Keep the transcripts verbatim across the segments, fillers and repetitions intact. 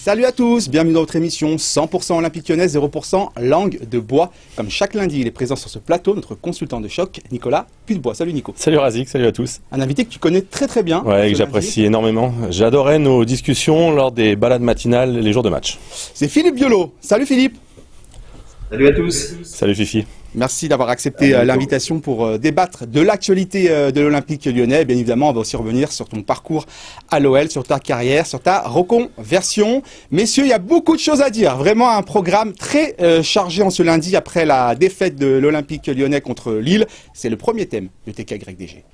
Salut à tous, bienvenue dans votre émission cent pour cent Olympique Lyonnais, zéro pour cent langue de bois. Comme chaque lundi, il est présent sur ce plateau, notre consultant de choc, Nicolas Putebois. Salut Nico. Salut Razik, salut à tous. Un invité que tu connais très très bien. Ouais, que j'apprécie énormément. J'adorais nos discussions lors des balades matinales les jours de match. C'est Philippe Biolo. Salut Philippe. Salut à tous. Salut Fifi. Merci d'avoir accepté euh, l'invitation pour euh, débattre de l'actualité euh, de l'Olympique Lyonnais. Bien évidemment, on va aussi revenir sur ton parcours à l'O L, sur ta carrière, sur ta reconversion. Messieurs, il y a beaucoup de choses à dire. Vraiment un programme très euh, chargé en ce lundi après la défaite de l'Olympique Lyonnais contre Lille. C'est le premier thème de T K Y D G.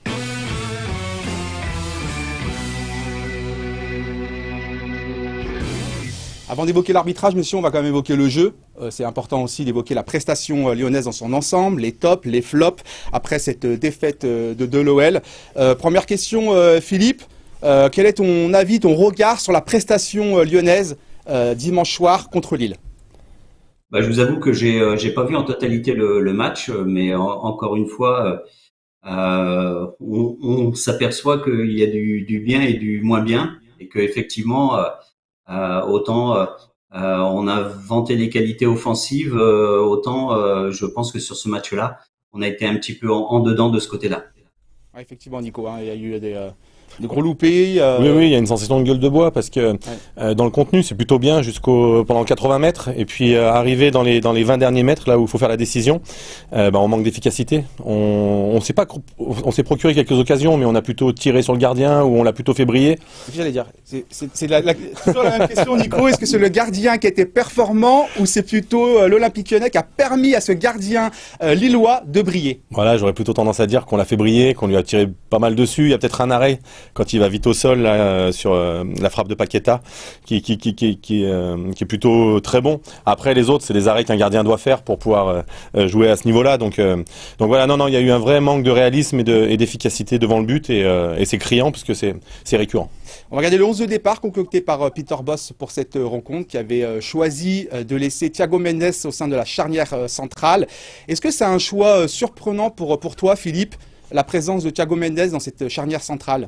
Avant d'évoquer l'arbitrage, messieurs, on va quand même évoquer le jeu. Euh, c'est important aussi d'évoquer la prestation euh, lyonnaise dans son ensemble, les tops, les flops, après cette euh, défaite euh, de, de l'O L. Euh, première question, euh, Philippe, euh, quel est ton avis, ton regard sur la prestation euh, lyonnaise euh, dimanche soir contre Lille? Bah, je vous avoue que j'ai euh, j'ai pas vu en totalité le, le match, mais en, encore une fois, euh, on, on s'aperçoit qu'il y a du, du bien et du moins bien, et que effectivement, euh, Euh, autant euh, euh, on a vanté les qualités offensives, euh, autant euh, je pense que sur ce match-là, on a été un petit peu en, en dedans de ce côté-là. Ouais, effectivement, Nico, hein, il y a eu des, euh, des gros loupés. Euh... Oui, oui, il y a une sensation de gueule de bois parce que ouais. euh, dans le contenu, c'est plutôt bien jusqu'au pendant quatre-vingts mètres, et puis euh, arrivé dans les dans les vingt derniers mètres, là où il faut faire la décision, euh, bah, on manque d'efficacité. On on s'est pas on s'est procuré quelques occasions, mais on a plutôt tiré sur le gardien ou on l'a plutôt fait briller. C'est ce que j'allais dire. C'est c'est la, la, toujours la même question, Nico. Est-ce que c'est le gardien qui a été performant ou c'est plutôt euh, l'Olympique Lyonnais qui a permis à ce gardien euh, lillois de briller? Voilà, j'aurais plutôt tendance à dire qu'on l'a fait briller, qu'on lui a tiré pas mal dessus. Il y a peut-être un arrêt quand il va vite au sol là, euh, sur euh, la frappe de Paqueta qui qui qui qui qui, euh, qui est plutôt très bon. Après les autres, c'est des arrêts qu'un gardien doit faire pour pouvoir euh, jouer à ce niveau-là. Donc euh, donc voilà, non non, il y a eu un vrai manque de réalisme et de et d'efficacité devant le but, et, euh, et c'est criant parce que c'est c'est récurrent. On va regarder le onze de départ concocté par euh, Peter Bosz pour cette euh, rencontre, qui avait euh, choisi euh, de laisser Thiago Mendes au sein de la charnière euh, centrale. Est-ce que c'est un choix euh, surprenant pour pour toi, Philippe, la présence de Thiago Mendes dans cette charnière centrale?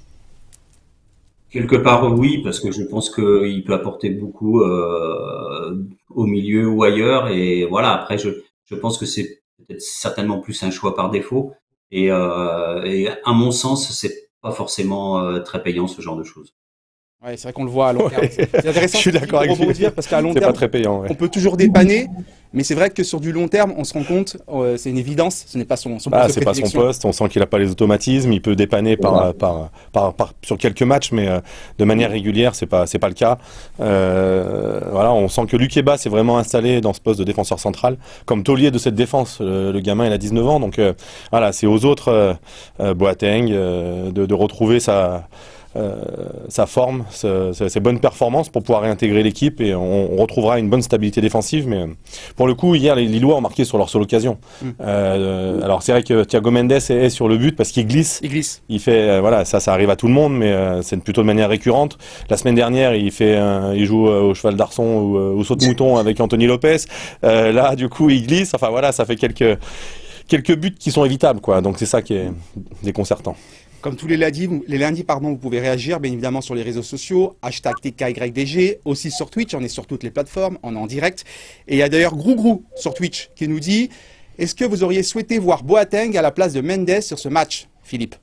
Quelque part oui, parce que je pense qu'il peut apporter beaucoup euh, au milieu ou ailleurs, et voilà. Après, je je pense que c'est peut-être certainement plus un choix par défaut, et, euh, et à mon sens, c'est pas forcément euh, très payant ce genre de choses. Ouais, c'est vrai qu'on le voit à long terme. Ouais. C'est intéressant. Je suis d'accord avec rebondir parce qu'à long terme, terme, pas très payant, ouais. on peut toujours dépanner, mais c'est vrai que sur du long terme, on se rend compte, euh, c'est une évidence, ce n'est pas son, son ah, poste de c'est pas son prédilection. poste. On sent qu'il a pas les automatismes. Il peut dépanner par, Voilà. par, par, par, sur quelques matchs, mais euh, de manière régulière, c'est pas, c'est pas le cas. Euh, voilà, on sent que Lukeba s'est vraiment installé dans ce poste de défenseur central, comme taulier de cette défense. Le, le gamin, il a dix-neuf ans, donc euh, voilà, c'est aux autres, euh, euh, Boateng, euh, de, de retrouver sa Euh, sa forme, sa, sa, ses bonnes performances pour pouvoir réintégrer l'équipe, et on, on retrouvera une bonne stabilité défensive. Mais pour le coup, hier, les Lillois ont marqué sur leur seule occasion. Mm. Euh, alors c'est vrai que Thiago Mendes est, est sur le but parce qu'il glisse. Il glisse. Il fait, euh, voilà, ça, ça arrive à tout le monde, mais euh, c'est plutôt de manière récurrente. La semaine dernière, il fait, euh, il joue euh, au cheval d'arçon ou euh, au saut de mouton avec Anthony Lopez. Euh, là, du coup, il glisse. Enfin voilà, ça fait quelques quelques buts qui sont évitables, quoi. Donc c'est ça qui est déconcertant. Comme tous les lundis, les lundis pardon, vous pouvez réagir bien évidemment sur les réseaux sociaux, hashtag T K Y D G, aussi sur Twitch, on est sur toutes les plateformes, on est en direct. Et il y a d'ailleurs Grou Grou sur Twitch qui nous dit: est-ce que vous auriez souhaité voir Boateng à la place de Mendes sur ce match, Philippe?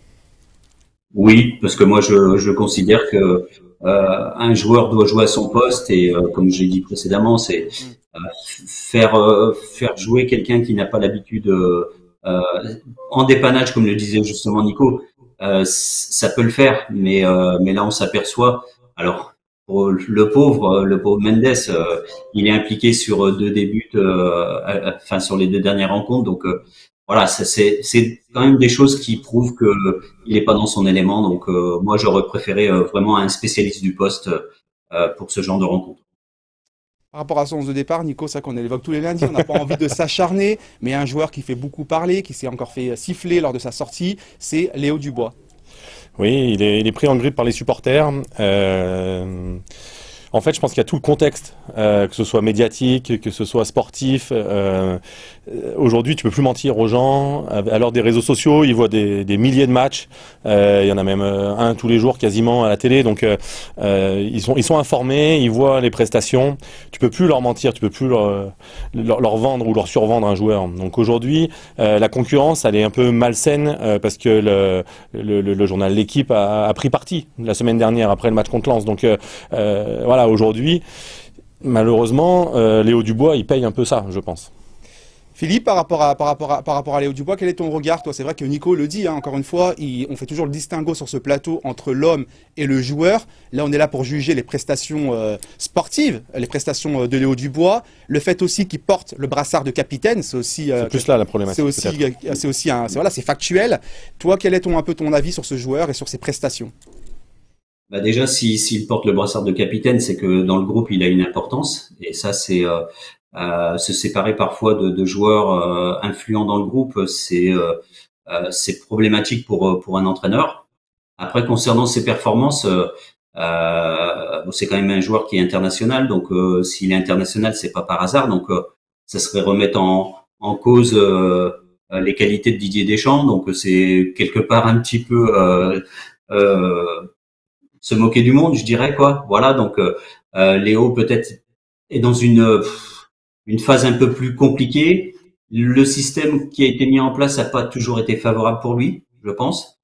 Oui, parce que moi je, je considère que euh, un joueur doit jouer à son poste, et euh, comme j'ai dit précédemment, c'est euh, faire euh, faire jouer quelqu'un qui n'a pas l'habitude euh, euh, en dépannage, comme le disait justement Nico. Euh, ça peut le faire, mais euh, mais là on s'aperçoit. Alors pour le pauvre, le pauvre Mendes, euh, il est impliqué sur deux débuts, euh, enfin sur les deux dernières rencontres. Donc euh, voilà, c'est c'est quand même des choses qui prouvent que il est pas dans son élément. Donc euh, moi j'aurais préféré euh, vraiment un spécialiste du poste euh, pour ce genre de rencontre. Par rapport à son onze de départ, Nico, c'est vrai qu'on l'évoque tous les lundis, on n'a pas envie de s'acharner, mais un joueur qui fait beaucoup parler, qui s'est encore fait siffler lors de sa sortie, c'est Léo Dubois. Oui, il est, il est pris en grippe par les supporters. Euh, En fait, je pense qu'il y a tout le contexte, euh, que ce soit médiatique, que ce soit sportif. Euh, Aujourd'hui, tu peux plus mentir aux gens. À l'heure des réseaux sociaux, ils voient des, des milliers de matchs. Euh, il y en a même euh, un tous les jours quasiment à la télé. Donc, euh, euh, ils sont ils sont informés, ils voient les prestations. Tu peux plus leur mentir, tu peux plus leur leur, leur vendre ou leur survendre un joueur. Donc aujourd'hui, euh, la concurrence, elle est un peu malsaine euh, parce que le le, le, le journal L'Équipe a, a pris parti la semaine dernière après le match contre Lens. Donc euh, euh, voilà. Aujourd'hui, malheureusement, euh, Léo Dubois, il paye un peu ça, je pense. Philippe, par rapport à, par rapport à, par rapport à Léo Dubois, quel est ton regard, toi? C'est vrai que Nico le dit, hein, encore une fois, il, on fait toujours le distinguo sur ce plateau entre l'homme et le joueur. Là, on est là pour juger les prestations euh, sportives, les prestations euh, de Léo Dubois. Le fait aussi qu'il porte le brassard de capitaine, c'est aussi... Euh, c'est plus là la problématique. C'est aussi, c'est aussi un, c'est, voilà, c'est factuel. Toi, quel est ton, un peu ton avis sur ce joueur et sur ses prestations? Bah déjà, si, s'il porte le brassard de capitaine, c'est que dans le groupe, il a une importance. Et ça, c'est... Euh, Euh, se séparer parfois de, de joueurs euh, influents dans le groupe, c'est euh, euh, c'est problématique pour pour un entraîneur. Après, concernant ses performances, euh, euh, bon, c'est quand même un joueur qui est international, donc euh, s'il est international, c'est pas par hasard. Donc, euh, ça serait remettre en en cause euh, les qualités de Didier Deschamps. Donc, c'est quelque part un petit peu euh, euh, se moquer du monde, je dirais quoi. Voilà. Donc, euh, Léo peut-être est dans une une phase un peu plus compliquée. Le système qui a été mis en place n'a pas toujours été favorable pour lui, je pense.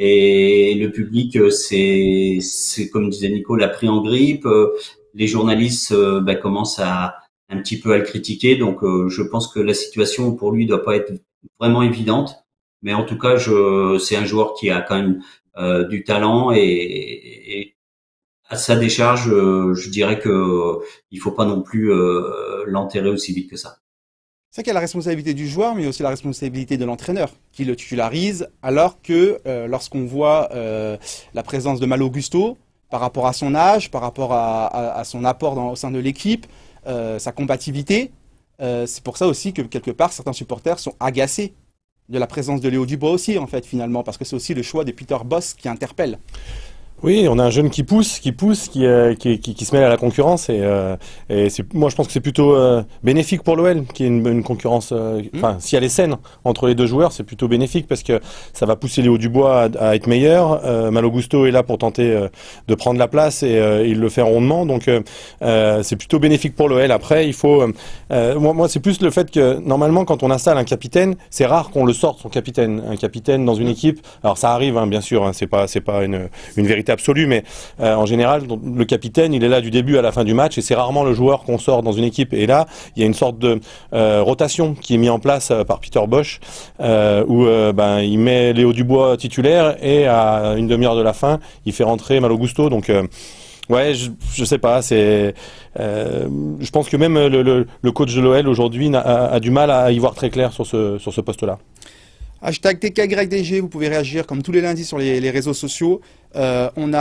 Et le public, c'est, c'est comme disait Nico, l'a pris en grippe. Les journalistes ben, commencent à un petit peu à le critiquer. Donc, je pense que la situation pour lui doit pas être vraiment évidente. Mais en tout cas, je, c'est un joueur qui a quand même euh, du talent et, et à sa décharge, euh, je dirais que euh, il faut pas non plus euh, l'enterrer aussi vite que ça. C'est qu'il y a la responsabilité du joueur, mais aussi la responsabilité de l'entraîneur, qui le titularise, alors que euh, lorsqu'on voit euh, la présence de Malo Gusto, par rapport à son âge, par rapport à, à, à son apport dans, au sein de l'équipe, euh, sa combativité, euh, c'est pour ça aussi que quelque part, certains supporters sont agacés de la présence de Léo Dubois aussi, en fait, finalement, parce que c'est aussi le choix de Peter Bosz qui interpelle. Oui, on a un jeune qui pousse, qui pousse, qui, euh, qui, qui, qui se mêle à la concurrence et, euh, et c'est, moi je pense que c'est plutôt euh, bénéfique pour l'O L qu'il y ait une, une concurrence. Euh, enfin, mmh. si elle est saine entre les deux joueurs, c'est plutôt bénéfique parce que ça va pousser Léo Dubois à, à être meilleur. Euh, Malo Gusto est là pour tenter euh, de prendre la place et euh, il le fait rondement, donc euh, euh, c'est plutôt bénéfique pour l'O L. Après, il faut, euh, moi, moi c'est plus le fait que normalement quand on installe un capitaine, c'est rare qu'on le sorte son capitaine, un capitaine dans une équipe. Alors ça arrive, hein, bien sûr, hein, c'est pas, c'est pas une, une vérité absolue, mais euh, en général, le capitaine, il est là du début à la fin du match et c'est rarement le joueur qu'on sort dans une équipe. Et là, il y a une sorte de euh, rotation qui est mise en place euh, par Peter Bosz, euh, où euh, ben, il met Léo Dubois titulaire et à une demi-heure de la fin, il fait rentrer Malo Gusto. Donc, euh, ouais, je, je sais pas, c'est, euh, je pense que même le, le, le coach de l'O L aujourd'hui a, a du mal à y voir très clair sur ce, sur ce poste-là. Hashtag T K Y D G, vous pouvez réagir comme tous les lundis sur les, les réseaux sociaux. Euh, on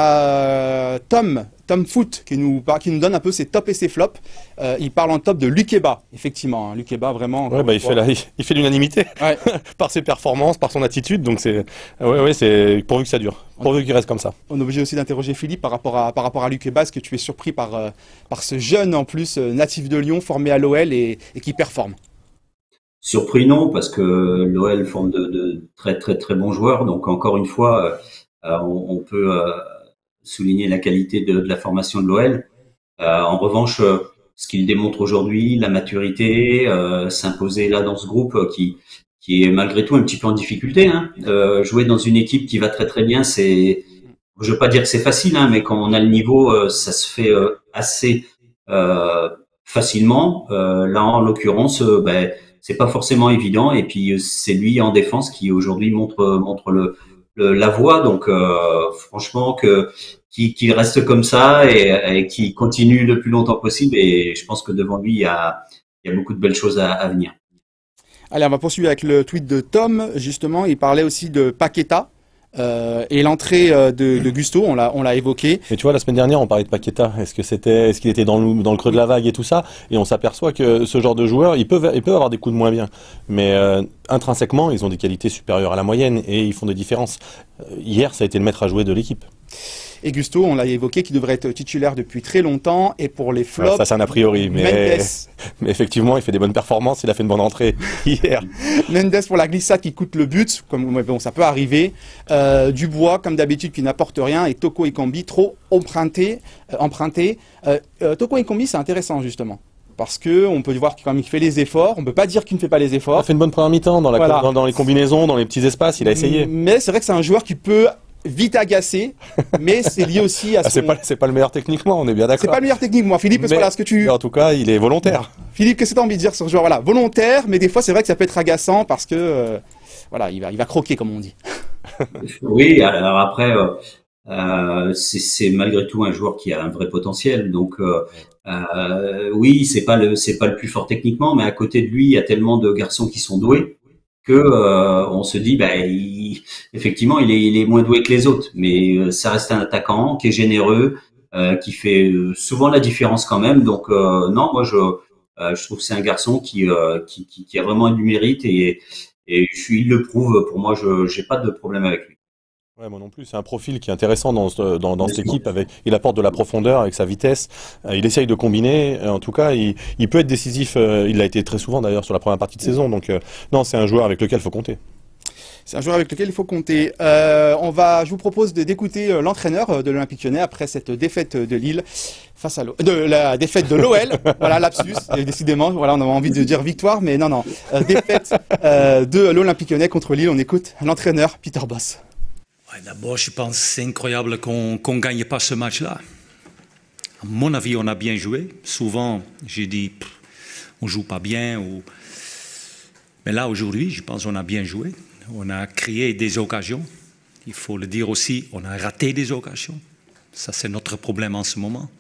a Tom, Tom Foot, qui nous, qui nous donne un peu ses tops et ses flops. Euh, il parle en top de Lukeba, effectivement. Hein, Lukeba, vraiment. Ouais, bah, il, fait la, il fait l'unanimité ouais. par ses performances, par son attitude. Donc, c'est, ouais, ouais, c'est pourvu que ça dure, pourvu qu'il reste comme ça. On est obligé aussi d'interroger Philippe par rapport à, par rapport à Lukeba. Est-ce que tu es surpris par, euh, par ce jeune, en plus, euh, natif de Lyon, formé à l'O L et, et qui performe? Surpris non, parce que l'O L forme de, de très très très bons joueurs. Donc encore une fois, euh, on, on peut euh, souligner la qualité de, de la formation de l'O L. Euh, en revanche, euh, ce qu'il démontre aujourd'hui, la maturité, euh, s'imposer là dans ce groupe euh, qui qui est malgré tout un petit peu en difficulté. Hein. Euh, jouer dans une équipe qui va très très bien, c'est, je veux pas dire que c'est facile, hein, mais quand on a le niveau, euh, ça se fait euh, assez euh, facilement. Euh, là, en l'occurrence, euh, ben c'est pas forcément évident, et puis c'est lui en défense qui aujourd'hui montre montre le, le la voie. Donc euh, franchement que qui qui reste comme ça et, et qui continue le plus longtemps possible. Et je pense que devant lui il y a il y a beaucoup de belles choses à, à venir. Allez, on va poursuivre avec le tweet de Tom. Justement, il parlait aussi de Paqueta. Euh, et l'entrée euh, de, de Gusto, on l'a, on l'a évoqué. Mais tu vois, la semaine dernière, on parlait de Paqueta. Est-ce que c'était, est-ce qu'il était dans le, dans le creux de la vague et tout ça? Et on s'aperçoit que ce genre de joueurs, ils peuvent, ils peuvent avoir des coups de moins bien. Mais euh, intrinsèquement, ils ont des qualités supérieures à la moyenne et ils font des différences. Euh, hier, ça a été le maître à jouer de l'équipe. Et Gusto, on l'a évoqué, qui devrait être titulaire depuis très longtemps. Et pour les flops, ouais, ça c'est un a priori, mais... mais effectivement, il fait des bonnes performances. Il a fait une bonne entrée hier. Mendes pour la glissade qui coûte le but, comme bon, ça peut arriver. Euh, Dubois, comme d'habitude, qui n'apporte rien. Et Toko Ekambi, trop emprunté. Euh, emprunté. Euh, euh, Toko Ekambi, c'est intéressant, justement. Parce que on peut voir qu'il fait les efforts. On peut pas dire qu'il ne fait pas les efforts. Il a fait une bonne première mi-temps dans, la, voilà. dans, dans les combinaisons, dans les petits espaces. Il a essayé. Mais c'est vrai que c'est un joueur qui peut vite agacer, mais c'est lié aussi à. Ah, c'est son... pas c'est pas le meilleur techniquement. On est bien d'accord. C'est pas le meilleur techniquement, Philippe. Parce que voilà, ce que tu. En tout cas, il est volontaire. Philippe, qu'est-ce que tu as envie de dire sur ce joueur? Voilà, volontaire, mais des fois c'est vrai que ça peut être agaçant parce que euh, voilà, il va il va croquer comme on dit. Oui, alors après. Euh... Euh, c'est malgré tout un joueur qui a un vrai potentiel. Donc, euh, euh, oui, c'est pas le c'est pas le plus fort techniquement, mais à côté de lui, il y a tellement de garçons qui sont doués que euh, on se dit, bah, il, effectivement, il est il est moins doué que les autres, mais euh, ça reste un attaquant qui est généreux, euh, qui fait souvent la différence quand même. Donc, euh, non, moi je euh, je trouve que c'est un garçon qui, euh, qui qui qui a vraiment du mérite et et je suis, il le prouve. Pour moi, je j'ai pas de problème avec lui. Ouais, moi non plus. C'est un profil qui est intéressant dans, dans, dans cette équipe. Avec, il apporte de la profondeur avec sa vitesse. Euh, il essaye de combiner. Euh, en tout cas, il, il peut être décisif. Euh, il l'a été très souvent d'ailleurs sur la première partie de saison. Donc, euh, non, c'est un joueur avec lequel il faut compter. C'est un joueur avec lequel il faut compter. Euh, on va, je vous propose d'écouter euh, l'entraîneur de l'Olympique Lyonnais après cette défaite de Lille face à l'O L, de la défaite de l'O L. Voilà, lapsus. Et décidément, voilà, on avait envie de dire victoire, mais non, non. Euh, défaite euh, de l'Olympique Lyonnais contre Lille. On écoute l'entraîneur Peter Bosz. Ouais, d'abord, je pense que c'est incroyable qu'on qu'on ne gagne pas ce match-là. À mon avis, on a bien joué. Souvent, j'ai dit, pff, on ne joue pas bien. Ou... Mais là, aujourd'hui, je pense qu'on a bien joué. On a créé des occasions. Il faut le dire aussi, on a raté des occasions. Ça, c'est notre problème en ce moment.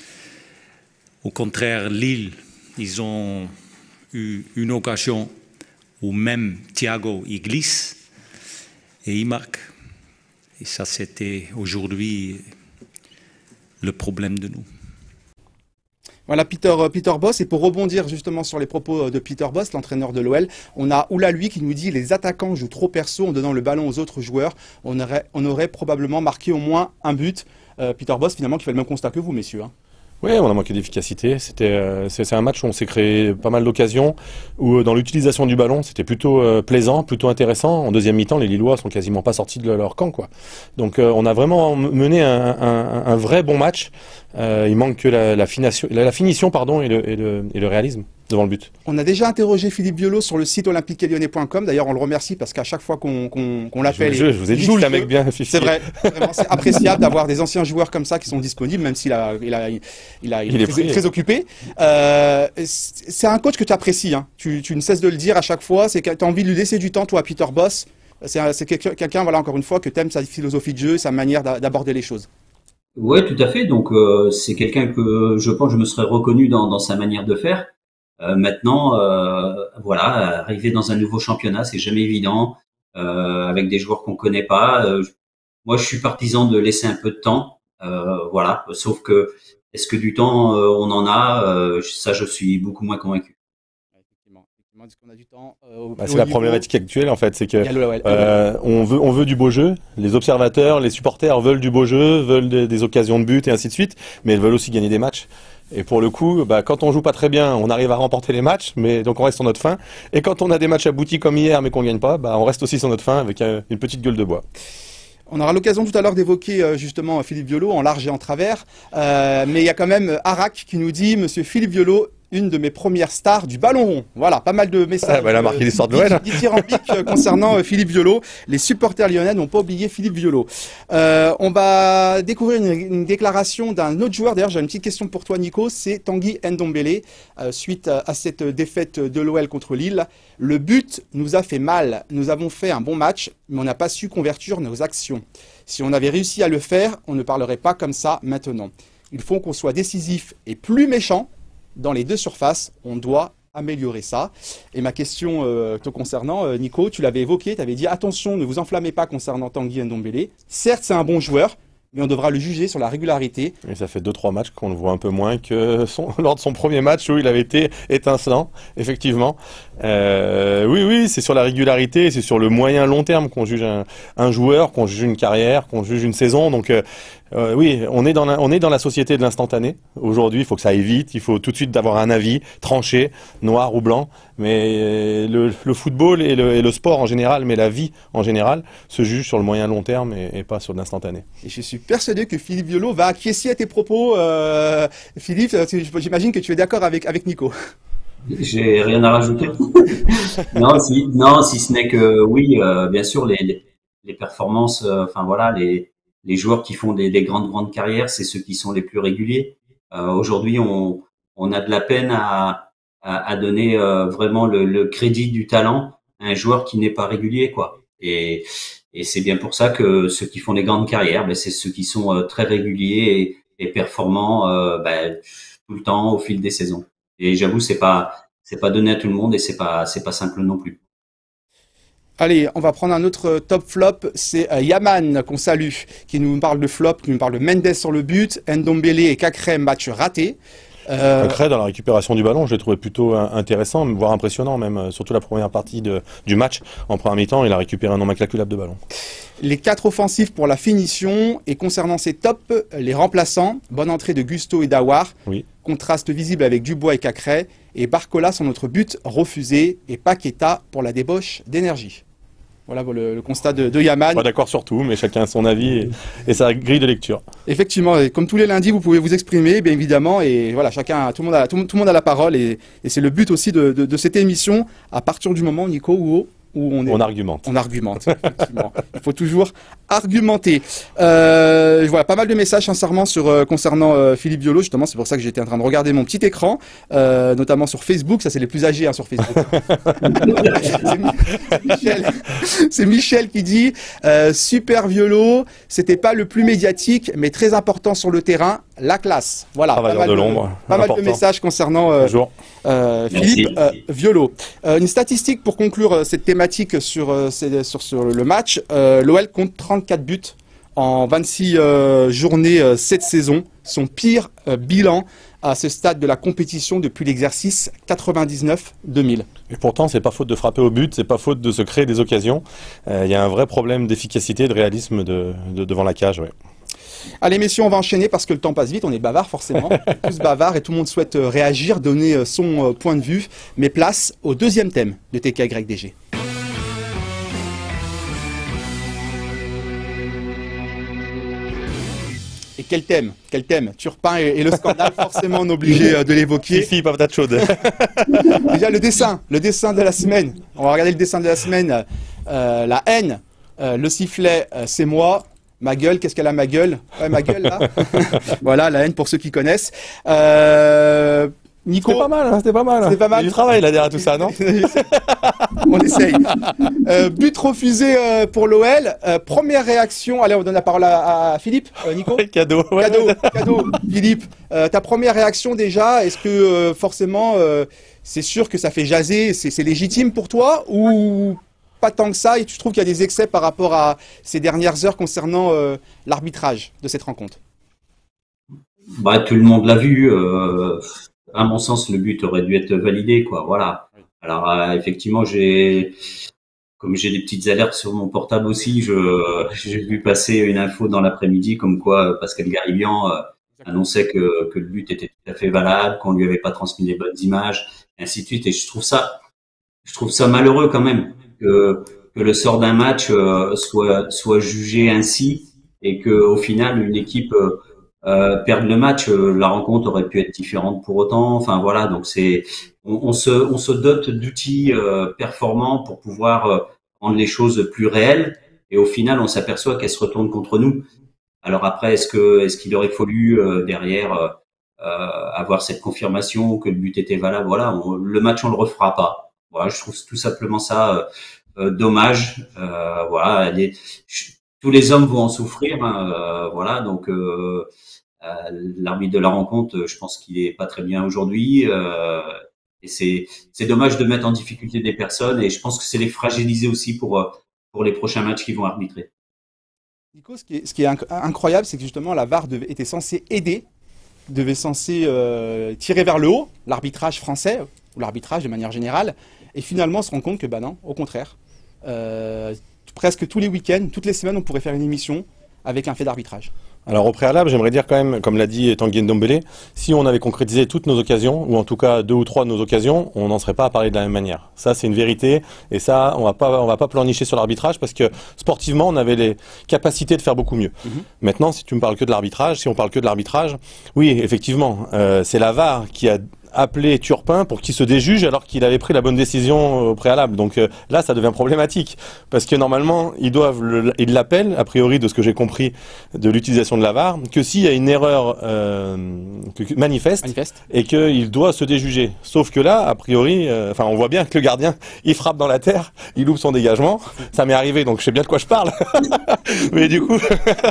Au contraire, Lille, ils ont eu une occasion où même Thiago, il glisse et il marque. Et ça, c'était aujourd'hui le problème de nous. Voilà, Peter, Peter Bosz. Et pour rebondir justement sur les propos de Peter Bosz, l'entraîneur de l'O L, on a Oula lui qui nous dit les attaquants jouent trop perso en donnant le ballon aux autres joueurs. On aurait, on aurait probablement marqué au moins un but. Euh, Peter Bosz, finalement, qui fait le même constat que vous, messieurs. Hein. Oui, on a manqué d'efficacité. C'était, euh, c'est, c'est un match où on s'est créé pas mal d'occasions, où euh, dans l'utilisation du ballon, c'était plutôt euh, plaisant, plutôt intéressant. En deuxième mi-temps, les Lillois sont quasiment pas sortis de leur camp, quoi. Donc, euh, on a vraiment mené un, un, un vrai bon match. Euh, il manque que la, la, finition, la, la finition, pardon, et le, et le, et le réalisme devant le but. On a déjà interrogé Philippe Violo sur le site olympique lyonnais point com. D'ailleurs, on le remercie parce qu'à chaque fois qu'on qu'on, qu'on l'appelle, je, je, je vous ai dit, c'est un mec bien. C'est vrai, vraiment, c'est appréciable d'avoir des anciens joueurs comme ça qui sont disponibles, même s'il a, il a, il a, il, il est, très, très occupé. Euh, c'est un coach que tu apprécies. Hein. Tu, tu ne cesses de le dire à chaque fois. C'est que tu as envie de lui laisser du temps, toi, Peter Bosz. C'est, c'est quelqu'un, voilà, encore une fois, que tu aimes sa philosophie de jeu, sa manière d'aborder les choses. Ouais, tout à fait. Donc euh, c'est quelqu'un que je pense je me serais reconnu dans, dans sa manière de faire. Euh, maintenant, euh, voilà, arriver dans un nouveau championnat, c'est jamais évident, euh, avec des joueurs qu'on connaît pas. Euh, moi, je suis partisan de laisser un peu de temps, euh, voilà. Sauf que est-ce que du temps euh, on en a euh, ça, je suis beaucoup moins convaincu. Est-ce qu'on a du temps euh, bah, c'est la problématique actuelle en fait, c'est que le, euh, on veut on veut du beau jeu. Les observateurs, les supporters veulent du beau jeu, veulent des, des occasions de but et ainsi de suite, mais ils veulent aussi gagner des matchs. Et pour le coup, bah, quand on joue pas très bien, on arrive à remporter les matchs, mais donc on reste sur notre faim. Et quand on a des matchs aboutis comme hier, mais qu'on gagne pas, bah, on reste aussi sur notre faim avec euh, une petite gueule de bois. On aura l'occasion tout à l'heure d'évoquer euh, justement Philippe Violo en large et en travers, euh, mais il y a quand même Arak qui nous dit Monsieur Philippe Violo, une de mes premières stars du ballon rond. Voilà, pas mal de messages. Ah, bah, elle a marqué euh, l'histoire de Noël. Dithyrambiques euh, concernant euh, Philippe Violo. Les supporters lyonnais n'ont pas oublié Philippe Violo. Euh, on va découvrir une, une déclaration d'un autre joueur. D'ailleurs, j'ai une petite question pour toi, Nico. C'est Tanguy Ndombele. Euh, suite à, à cette défaite de l'O L contre Lille, le but nous a fait mal. Nous avons fait un bon match, mais on n'a pas su convertir nos actions. Si on avait réussi à le faire, on ne parlerait pas comme ça maintenant. Il faut qu'on soit décisif et plus méchant. Dans les deux surfaces, on doit améliorer ça. Et ma question euh, te concernant, euh, Nico, tu l'avais évoqué, tu avais dit attention, ne vous enflammez pas concernant Tanguy Ndombele. Certes, c'est un bon joueur, mais on devra le juger sur la régularité. Et ça fait deux trois matchs qu'on le voit un peu moins que son, lors de son premier match où il avait été étincelant, effectivement. Euh, oui, oui, c'est sur la régularité, c'est sur le moyen long terme qu'on juge un, un joueur, qu'on juge une carrière, qu'on juge une saison. Donc euh, euh, oui, on est dans la, on est dans la société de l'instantané. Aujourd'hui, il faut que ça aille vite, il faut tout de suite avoir un avis tranché, noir ou blanc. Mais le, le football et le, et le sport en général, mais la vie en général, se juge sur le moyen long terme et, et pas sur l'instantané. Et je suis persuadé que Philippe Violo va acquiescer à tes propos. Euh, Philippe, j'imagine que tu es d'accord avec, avec Nico. J'ai rien à rajouter. non, si, non, si ce n'est que oui, euh, bien sûr, les, les, les performances, euh, enfin voilà, les, les joueurs qui font des, des grandes grandes carrières, c'est ceux qui sont les plus réguliers. Euh, Aujourd'hui, on, on a de la peine à, à, à donner euh, vraiment le, le crédit du talent à un joueur qui n'est pas régulier, quoi. Et, et c'est bien pour ça que ceux qui font des grandes carrières, ben, c'est ceux qui sont euh, très réguliers et, et performants euh, ben, tout le temps au fil des saisons. Et j'avoue, c'est pas, c'est pas donné à tout le monde et c'est pas, c'est pas simple non plus. Allez, on va prendre un autre top flop, c'est euh, Yaman qu'on salue, qui nous parle de flop, qui nous parle de Mendes sur le but, Ndombele et Kakré, match raté. Euh... Kakré dans la récupération du ballon, je l'ai trouvé plutôt intéressant, voire impressionnant même, surtout la première partie de, du match. En première mi-temps, il a récupéré un nombre incalculable de ballons. Les quatre offensifs pour la finition, et concernant ces tops, les remplaçants, bonne entrée de Gusto et Dawar, oui. Contraste visible avec Dubois et Kakré, et Barcola sur notre but refusé, et Paqueta pour la débauche d'énergie. Voilà le, le constat de, de Yaman. Pas d'accord sur tout, mais chacun a son avis et, et sa grille de lecture. Effectivement, et comme tous les lundis, vous pouvez vous exprimer, bien évidemment, et voilà, chacun, tout le monde a, tout, tout le monde a la parole, et, et c'est le but aussi de, de, de cette émission, à partir du moment, Nico, où, où on, est, on argumente. On argumente, effectivement. Il faut toujours argumenter. Euh, voilà, pas mal de messages, sincèrement, sur, euh, concernant euh, Philippe Violo, justement, c'est pour ça que j'étais en train de regarder mon petit écran, euh, notamment sur Facebook, ça c'est les plus âgés hein, sur Facebook. c'est Michel, c'est Michel qui dit euh, super Violo, c'était pas le plus médiatique, mais très important sur le terrain, la classe. Voilà, pas mal de, l'ombre, pas mal de messages concernant euh, euh, Philippe euh, Violo. Euh, une statistique pour conclure euh, cette thématique sur, euh, sur, sur le match, euh, l'O L compte trente-quatre buts en vingt-six euh, journées euh, cette saison, son pire euh, bilan à ce stade de la compétition depuis l'exercice quatre-vingt-dix-neuf deux mille. Et pourtant, c'est pas faute de frapper au but, c'est pas faute de se créer des occasions. Il euh, y a un vrai problème d'efficacité, de réalisme de, de, devant la cage. Ouais. Allez messieurs, on va enchaîner parce que le temps passe vite, on est bavard forcément, tous bavards et tout le monde souhaite réagir, donner son point de vue. Mais place au deuxième thème de T K Y D G. Et quel thème, quel thème, Turpin et, et le scandale, forcément on est obligé de l'évoquer. Fifi, patate chaude. Déjà le dessin, le dessin de la semaine. On va regarder le dessin de la semaine. Euh, la haine, euh, le sifflet, euh, c'est moi. Ma gueule, qu'est-ce qu'elle a ma gueule? Ouais, ma gueule là. Voilà, la haine pour ceux qui connaissent. Euh, Nico. C'était pas mal, hein, c'était pas mal. C'était pas mal. Il y a du travail là derrière tout ça, non? On essaye. Euh, but refusé euh, pour l'O L. Euh, première réaction. Allez, on donne la parole à, à Philippe. Euh, Nico. Cadeau. Ouais. Cadeau. Cadeau. Philippe, euh, ta première réaction déjà, est-ce que euh, forcément, euh, c'est sûr que ça fait jaser, c'est légitime pour toi ou pas tant que ça et tu trouves qu'il y a des excès par rapport à ces dernières heures concernant euh, l'arbitrage de cette rencontre? Bah, tout le monde l'a vu. Euh, à mon sens, le but aurait dû être validé, quoi. Voilà. Alors euh, effectivement, j'ai, comme j'ai des petites alertes sur mon portable aussi, je j'ai vu passer une info dans l'après-midi comme quoi Pascal Garibian euh, annonçait que que le but était tout à fait valable, qu'on lui avait pas transmis les bonnes images, et ainsi de suite. Et je trouve ça, je trouve ça malheureux quand même que que le sort d'un match euh, soit soit jugé ainsi et que au final une équipe euh, Euh, perdre le match, euh, la rencontre aurait pu être différente pour autant. Enfin voilà, donc c'est on, on se on se dote d'outils euh, performants pour pouvoir euh, rendre les choses plus réelles et au final on s'aperçoit qu'elles se retournent contre nous. Alors après est-ce que est-ce qu'il aurait fallu euh, derrière euh, euh, avoir cette confirmation que le but était valable? Voilà, on, le match on le refera pas. Voilà, je trouve tout simplement ça euh, euh, dommage. Euh, voilà, les, je, tous les hommes vont en souffrir. Hein, euh, voilà, donc euh, Euh, l'arbitre de la rencontre, je pense qu'il est pas très bien aujourd'hui. Euh, et c'est c'est dommage de mettre en difficulté des personnes. Et je pense que c'est les fragiliser aussi pour pour les prochains matchs qu'ils vont arbitrer. Nico, ce qui est, ce qui est inc incroyable, c'est que justement la V A R devait, était censée aider, devait censé euh, tirer vers le haut l'arbitrage français, ou l'arbitrage de manière générale, et finalement on se rend compte que bah non, au contraire. Euh, presque tous les week-ends, toutes les semaines, on pourrait faire une émission avec un fait d'arbitrage. Alors au préalable, j'aimerais dire quand même, comme l'a dit Tanguy Ndombele, si on avait concrétisé toutes nos occasions, ou en tout cas deux ou trois de nos occasions, on n'en serait pas à parler de la même manière. Ça, c'est une vérité, et ça, on va pas, on va pas pleurnicher sur l'arbitrage, parce que sportivement, on avait les capacités de faire beaucoup mieux. Mm-hmm. Maintenant, si tu me parles que de l'arbitrage, si on parle que de l'arbitrage, oui, effectivement, euh, c'est la V A R qui a appelé Turpin pour qu'il se déjuge alors qu'il avait pris la bonne décision au préalable. Donc euh, là, ça devient problématique parce que normalement, ils doivent, le, ils l'appellent, a priori de ce que j'ai compris de l'utilisation de la V A R, que s'il y a une erreur euh, que, manifeste, manifeste et qu'il doit se déjuger. Sauf que là, a priori, euh, enfin, on voit bien que le gardien, il frappe dans la terre, il loupe son dégagement. Ça m'est arrivé, donc je sais bien de quoi je parle. Mais du coup,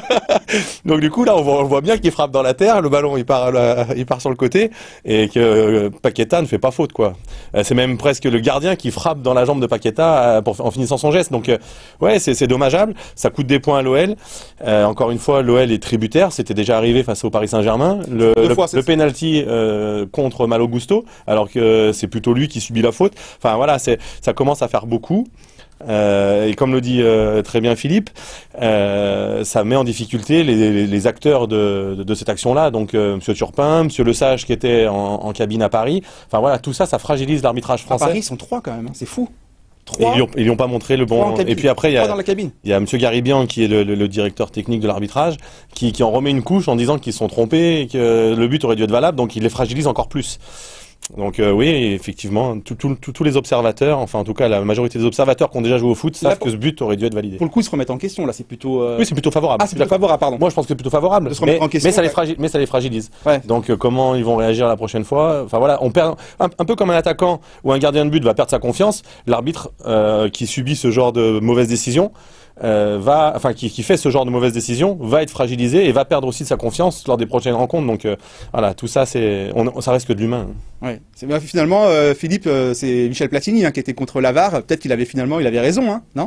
donc du coup là, on voit, on voit bien qu'il frappe dans la terre, le ballon il part, la, il part sur le côté et que Paqueta ne fait pas faute, quoi. C'est même presque le gardien qui frappe dans la jambe de Paqueta pour, en finissant son geste. Donc, euh, ouais, c'est dommageable. Ça coûte des points à l'O L. Euh, encore une fois, l'O L est tributaire. C'était déjà arrivé face au Paris Saint-Germain. Le, le, le penalty euh, contre Malo Gusto, alors que c'est plutôt lui qui subit la faute. Enfin, voilà, c'est, ça commence à faire beaucoup. Euh, et comme le dit euh, très bien Philippe, euh, ça met en difficulté les, les, les acteurs de, de, de cette action-là. Donc euh, Monsieur Turpin, Monsieur Le Sage qui était en, en cabine à Paris. Enfin voilà, tout ça, ça fragilise l'arbitrage français. À Paris, ils sont trois quand même. Hein. C'est fou. Trois. Et ils n'ont pas montré le bon. Et puis après, il y a, il y a Monsieur Garibian qui est le, le, le directeur technique de l'arbitrage, qui, qui en remet une couche en disant qu'ils se sont trompés et que le but aurait dû être valable. Donc il les fragilise encore plus. Donc euh, oui, effectivement, tous les observateurs, enfin en tout cas la majorité des observateurs qui ont déjà joué au foot savent là, pour, que ce but aurait dû être validé. Pour le coup, ils se remettent en question, là, c'est plutôt... Euh... Oui, c'est plutôt favorable. Ah, c'est plutôt favorable, pardon. Moi, je pense que c'est plutôt favorable, de se remettre mais, en question, mais, ça ouais. les fragilise, mais ça les fragilise. Ouais. Donc euh, comment ils vont réagir la prochaine fois? Enfin voilà, on perd un, un peu comme un attaquant ou un gardien de but va perdre sa confiance, l'arbitre euh, qui subit ce genre de mauvaise décision, Euh, va, enfin, qui, qui fait ce genre de mauvaise décision, va être fragilisé et va perdre aussi de sa confiance lors des prochaines rencontres. Donc euh, voilà, tout ça, c'est, on, ça reste que de l'humain. Ouais. Bah, finalement, euh, Philippe, euh, c'est Michel Platini hein, qui était contre la V A R. Peut-être qu'il avait finalement, il avait raison, hein, non?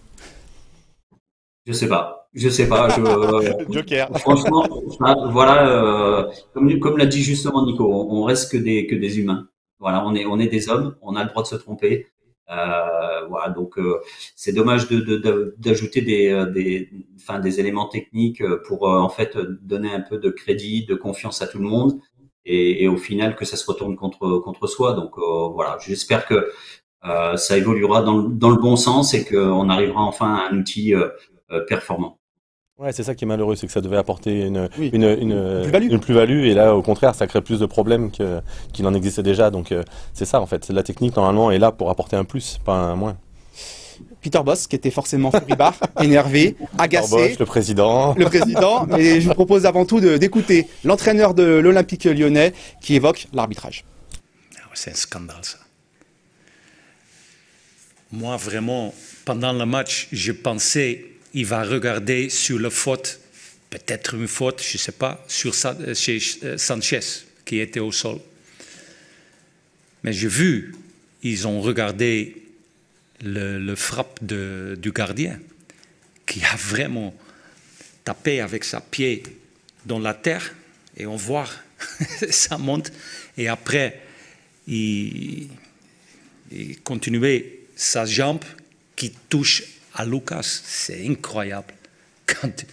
Je sais pas. Je sais pas. Je, Joker. Franchement, voilà, euh, comme, comme l'a dit justement Nico, on, on reste que des que des humains. Voilà, on est on est des hommes, on a le droit de se tromper. Euh, voilà, donc euh, c'est dommage de, de, de, d'ajouter des, des, enfin des éléments techniques pour euh, en fait donner un peu de crédit, de confiance à tout le monde, et, et au final que ça se retourne contre contre soi. Donc euh, voilà, j'espère que euh, ça évoluera dans le, dans le bon sens et qu'on arrivera enfin à un outil euh, euh, performant. Ouais, c'est ça qui est malheureux, c'est que ça devait apporter une, oui. une, une, une plus-value, une plus-value, et là, au contraire, ça crée plus de problèmes que, qu'il en existait déjà. Donc, euh, c'est ça, en fait. La technique, normalement, est là pour apporter un plus, pas un moins. Peter Bosz, qui était forcément furibard, énervé, agacé. Peter Bosz, le président. Le président. Mais je vous propose avant tout de, d'écouter l'entraîneur de l'Olympique lyonnais qui évoque l'arbitrage. C'est un scandale, ça. Moi, vraiment, pendant le match, je pensais... il va regarder sur la faute, peut-être une faute, je ne sais pas, sur chez Sanchez, qui était au sol. Mais j'ai vu, ils ont regardé le, le frappe de, du gardien, qui a vraiment tapé avec sa pied dans la terre, et on voit, ça monte, et après, il, il continuait sa jambe qui touche à Lucas, c'est incroyable. Quand...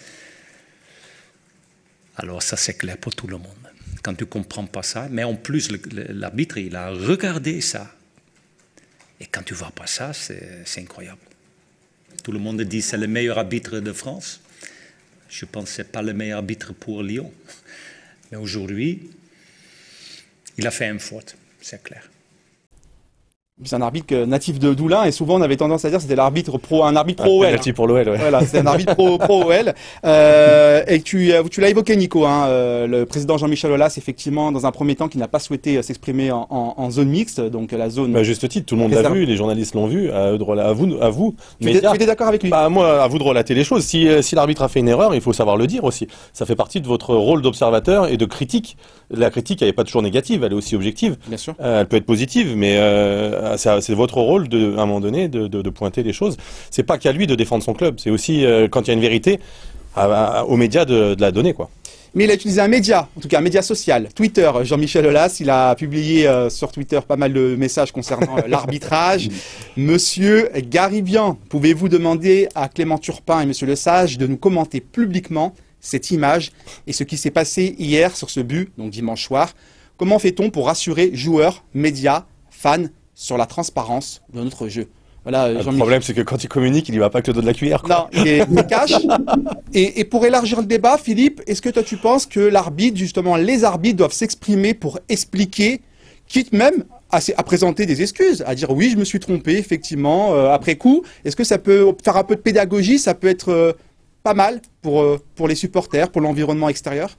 Alors ça c'est clair pour tout le monde. Quand tu ne comprends pas ça, mais en plus l'arbitre il a regardé ça. Et quand tu ne vois pas ça, c'est incroyable. Tout le monde dit que c'est le meilleur arbitre de France. Je pense que ce n'est pas le meilleur arbitre pour Lyon. Mais aujourd'hui, il a fait une faute, c'est clair. C'est un arbitre natif de Doulin et souvent on avait tendance à dire que c'était l'arbitre pro, un arbitre pro O L. Hein. Pour l'O L, ouais. Voilà, c'est un arbitre pro, pro O L. Euh, et tu, tu l'as évoqué, Nico, hein, euh, le président Jean-Michel Aulas, effectivement, dans un premier temps, qui n'a pas souhaité s'exprimer en, en, en zone mixte, donc la zone. Bah, juste titre, tout le monde l'a vu, les journalistes l'ont vu. À, à vous, à vous. Tu étais, étais d'accord avec lui? Bah moi, à vous de relater les choses. Si, si l'arbitre a fait une erreur, il faut savoir le dire aussi. Ça fait partie de votre rôle d'observateur et de critique. La critique, elle n'est pas toujours négative, elle est aussi objective. Bien sûr. Euh, elle peut être positive, mais euh, c'est votre rôle de, à un moment donné de, de, de pointer les choses. C'est pas qu'à lui de défendre son club. C'est aussi euh, quand il y a une vérité. à, à, aux médias de, de la donner, quoi. Mais il a utilisé un média, en tout cas un média social, Twitter. Jean-Michel Aulas, il a publié euh, sur Twitter pas mal de messages concernant euh, l'arbitrage. Monsieur Garibian, pouvez-vous demander à Clément Turpin et Monsieur Lesage de nous commenter publiquement cette image et ce qui s'est passé hier sur ce but, donc dimanche soir? Comment fait-on pour rassurer joueurs, médias, fans sur la transparence de notre jeu? Voilà, le problème, c'est que quand il communique, il y va pas que le dos de la cuillère, quoi. Non, il est il cache. Et, et pour élargir le débat, Philippe, est-ce que toi tu penses que l'arbitre, justement, les arbitres doivent s'exprimer pour expliquer, quitte même à, à présenter des excuses, à dire oui, je me suis trompé, effectivement, euh, après coup. Est-ce que ça peut faire un peu de pédagogie, ça peut être euh, pas mal pour, euh, pour les supporters, pour l'environnement extérieur?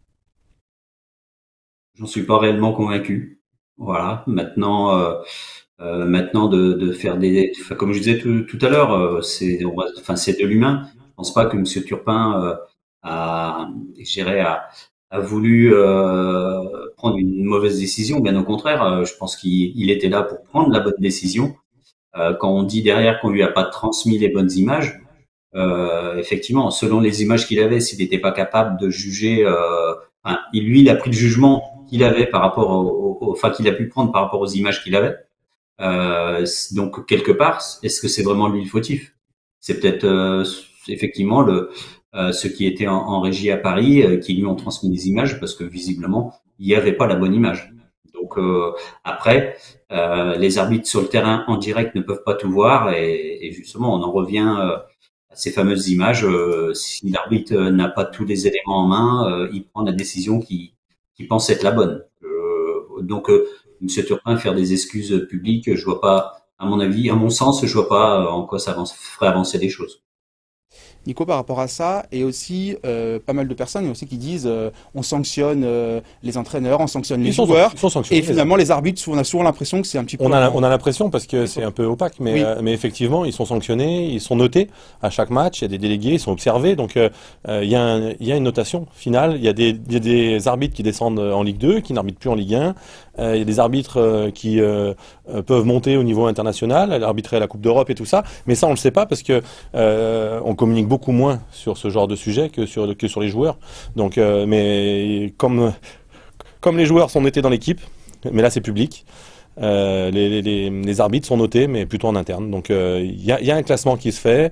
J'en suis pas réellement convaincu. Voilà. Maintenant, euh, euh, maintenant de, de faire des, enfin, comme je disais tout, tout à l'heure, euh, c'est, on va, enfin, c'est de l'humain. Je pense pas que Monsieur Turpin euh, a, je dirais, a, a voulu euh, prendre une mauvaise décision. Bien au contraire, euh, je pense qu'il il était là pour prendre la bonne décision. Euh, quand on dit derrière qu'on lui a pas transmis les bonnes images, euh, effectivement, selon les images qu'il avait, s'il n'était pas capable de juger, euh, enfin, il, lui, il a pris le jugement qu'il avait par rapport au, au, enfin, qu'il a pu prendre par rapport aux images qu'il avait. Euh, donc quelque part, est-ce que c'est vraiment lui le fautif? C'est peut-être euh, effectivement le euh, ceux qui étaient en, en régie à Paris euh, qui lui ont transmis des images parce que visiblement il n'y avait pas la bonne image. Donc euh, après, euh, les arbitres sur le terrain en direct ne peuvent pas tout voir et, et justement on en revient euh, à ces fameuses images. Euh, si l'arbitre n'a pas tous les éléments en main, euh, il prend la décision qui qui pense être la bonne. Euh, donc euh, Monsieur Turpin faire des excuses publiques, je vois pas, à mon avis, à mon sens, je vois pas en quoi ça avance, ferait avancer les choses. Nico, par rapport à ça, et aussi euh, pas mal de personnes aussi qui disent euh, on sanctionne euh, les entraîneurs, on sanctionne les Ils sont, joueurs, ils sont sanctionnés, et finalement les arbitres, on a souvent l'impression que c'est un petit peu... On a, on a l'impression parce que c'est un peu opaque, mais, Oui. euh, mais effectivement, ils sont sanctionnés, ils sont notés à chaque match, il y a des délégués, ils sont observés, donc euh, euh, il, y a un, il y a une notation finale, il y, a des, il y a des arbitres qui descendent en Ligue deux, qui n'arbitrent plus en Ligue un, euh, il y a des arbitres euh, qui euh, euh, peuvent monter au niveau international, arbitrer à la Coupe d'Europe et tout ça, mais ça on le sait pas parce que euh, on communique beaucoup moins sur ce genre de sujet que sur, que sur les joueurs. Donc, euh, mais comme, comme les joueurs sont notés dans l'équipe, mais là c'est public, euh, les, les, les arbitres sont notés, mais plutôt en interne. Donc il euh, y, a, y a un classement qui se fait.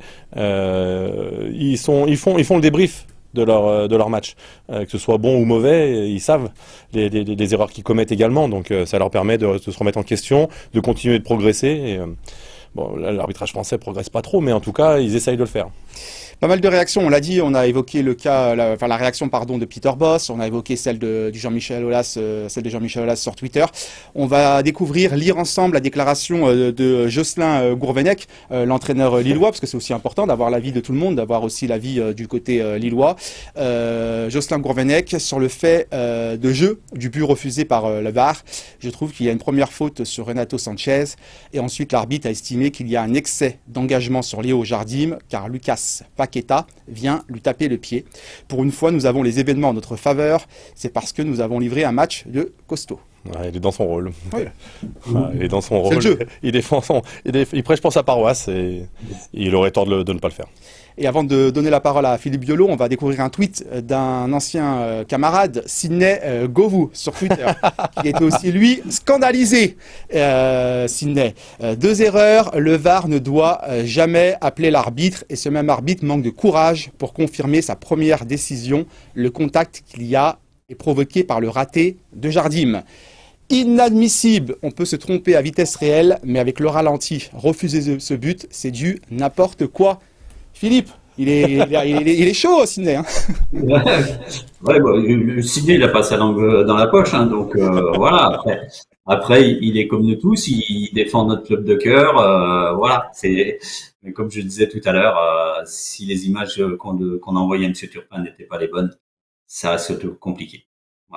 Euh, ils, sont, ils, font, ils font le débrief de leur, de leur match. Euh, que ce soit bon ou mauvais, ils savent les, les, les erreurs qu'ils commettent également. Donc euh, ça leur permet de, de se remettre en question, de continuer de progresser. Et, euh, bon, l'arbitrage français progresse pas trop, mais en tout cas, ils essayent de le faire. Pas mal de réactions, on l'a dit, on a évoqué le cas, la, enfin la réaction pardon de Peter Bosz, on a évoqué celle de du Jean-Michel Aulas, euh, celle de Jean-Michel Aulas sur Twitter. On va découvrir, lire ensemble la déclaration euh, de Jocelyn euh, Gourvenec, euh, l'entraîneur lillois, parce que c'est aussi important d'avoir l'avis de tout le monde, d'avoir aussi l'avis euh, du côté euh, lillois. Euh, Jocelyn Gourvenec sur le fait euh, de jeu du but refusé par euh, le V A R. Je trouve qu'il y a une première faute sur Renato Sanchez et ensuite l'arbitre a estimé qu'il y a un excès d'engagement sur Léo Jardim car Lucas Paqueta vient lui taper le pied. Pour une fois, nous avons les événements en notre faveur. C'est parce que nous avons livré un match de costaud. Ouais, il est dans son rôle. Oui. Ouais, il est dans son rôle. C'est le jeu. Il défend son, il, déf... il prêche pour sa paroisse et il aurait tort de, le... de ne pas le faire. Et avant de donner la parole à Philippe Biolo, on va découvrir un tweet d'un ancien euh, camarade, Sidney euh, Govou, sur Twitter, qui était aussi, lui, scandalisé. Euh, Sidney. Euh, deux erreurs, le V A R ne doit euh, jamais appeler l'arbitre, et ce même arbitre manque de courage pour confirmer sa première décision. Le contact qu'il y a est provoqué par le raté de Jardim. Inadmissible, on peut se tromper à vitesse réelle, mais avec le ralenti, refuser ce but, c'est du n'importe quoi. Philippe, il est, il est, il est, il est chaud, Sidney. Hein. Ouais, ouais bon, Sidney, il a pas sa langue dans la poche, hein, donc euh, voilà. Après, après, il est comme nous tous, il défend notre club de cœur. Euh, voilà, c'est. Mais comme je disais tout à l'heure, euh, si les images qu'on qu'on a envoyées à M. Turpin n'étaient pas les bonnes, ça reste compliqué. Voilà.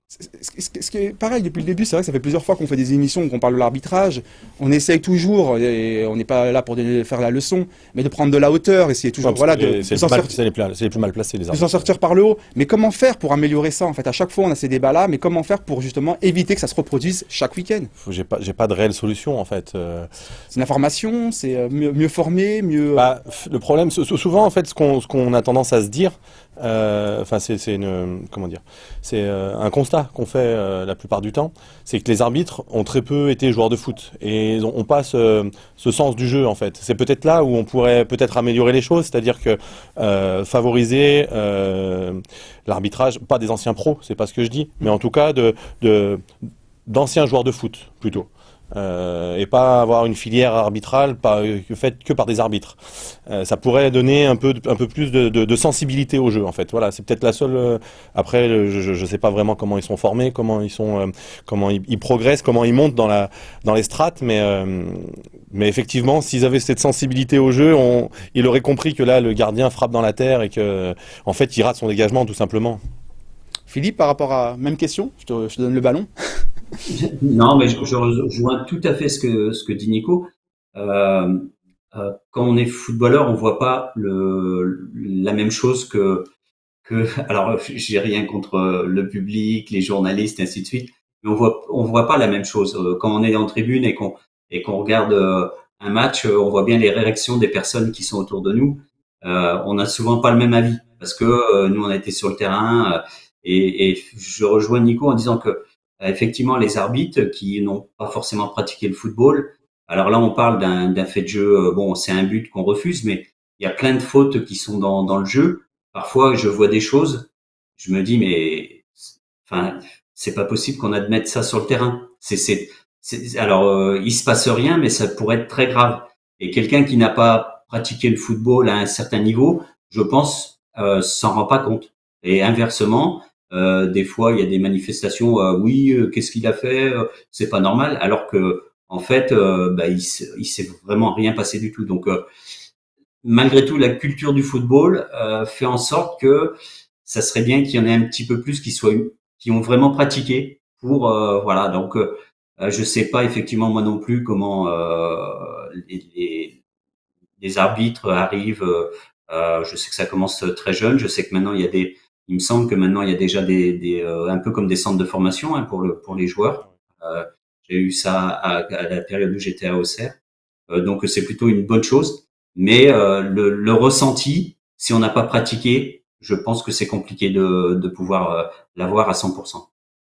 Ce qui est pareil depuis le début, c'est vrai que ça fait plusieurs fois qu'on fait des émissions, qu'on parle de l'arbitrage. On essaye toujours, et on n'est pas là pour faire la leçon, mais de prendre de la hauteur, essayer toujours, Ouais, voilà, de, c'est de s'en mal- sortir, c'est les, plus- c'est les plus mal placés, les de s'en arbitres. sortir par le haut. Mais comment faire pour améliorer ça, en fait? À chaque fois, on a ces débats-là, mais comment faire pour justement éviter que ça se reproduise chaque week-end? Faut- J'ai pas, j'ai pas de réelle solution en fait. Euh, C'est l'information, c'est euh, mieux, mieux formé, mieux. Bah, f- le problème, sou- souvent en fait, ce qu'on ce qu'on a tendance à se dire, euh, enfin c'est c'est une comment dire, c'est euh, un constat qu'on fait euh, la plupart du temps, c'est que les arbitres ont très peu été joueurs de foot et ils ont, ont pas ce, ce sens du jeu en fait. C'est peut-être là où on pourrait peut-être améliorer les choses, c'est-à-dire que euh, favoriser euh, l'arbitrage, pas des anciens pros, c'est pas ce que je dis, mais en tout cas de de d'anciens joueurs de foot plutôt. Euh, et pas avoir une filière arbitrale pas, euh, faite que par des arbitres. Euh, ça pourrait donner un peu, de- un peu plus de, de, de sensibilité au jeu en fait. Voilà, c'est peut-être la seule. euh, après, le- je, je sais pas vraiment comment ils sont formés, comment ils sont, euh, comment ils, ils progressent, comment ils montent dans la, dans les strates, mais, euh, mais effectivement, s'ils avaient cette sensibilité au jeu, on, ils auraient compris que là, le gardien frappe dans la terre et que, en fait, il rate son dégagement tout simplement. Philippe, par rapport à même question, je te, je te donne le ballon. Non, mais je, je rejoins tout à fait ce que ce que dit Nico. Euh, euh, quand on est footballeur, on voit pas le la même chose que que. Alors, j'ai rien contre le public, les journalistes, et ainsi de suite, mais on voit on voit pas la même chose. Euh, Quand on est en tribune et qu'on et qu'on regarde euh, un match, euh, on voit bien les réactions des personnes qui sont autour de nous. Euh, on n'a souvent pas le même avis parce que euh, nous, on a été sur le terrain euh, et, et je rejoins Nico en disant que euh, effectivement, les arbitres qui n'ont pas forcément pratiqué le football. Alors là, on parle d'un d'un fait de jeu. euh, Bon, c'est un but qu'on refuse, mais il y a plein de fautes qui sont dans dans le jeu. Parfois, je vois des choses, je me dis mais, enfin, c'est pas possible qu'on admette ça sur le terrain. C'est c'est c'est- alors euh, il se passe rien, mais ça pourrait être très grave. Et quelqu'un qui n'a pas pratiqué le football à un certain niveau, je pense, euh, s'en rend pas compte. Et inversement. Euh, des fois, il y a des manifestations. Euh, oui, euh, qu'est-ce qu'il a fait euh, C'est pas normal. Alors que, en fait, euh, bah, il, s- il s'est vraiment rien passé du tout. Donc, euh, malgré tout, la culture du football euh, fait en sorte que ça serait bien qu'il y en ait un petit peu plus qui soient, qui ont vraiment pratiqué. Pour euh, voilà. Donc, euh, euh, je sais pas effectivement moi non plus comment euh, les, les, les arbitres arrivent. Euh, euh, je sais que ça commence très jeune. Je sais que maintenant il y a des il me semble que maintenant il y a déjà des, des euh, un peu comme des centres de formation hein, pour le pour les joueurs. Euh, j'ai eu ça à, à la période où j'étais à Auxerre, euh, donc c'est plutôt une bonne chose. Mais euh, le, le ressenti, si on n'a pas pratiqué, je pense que c'est compliqué de, de pouvoir euh, l'avoir à cent pour cent.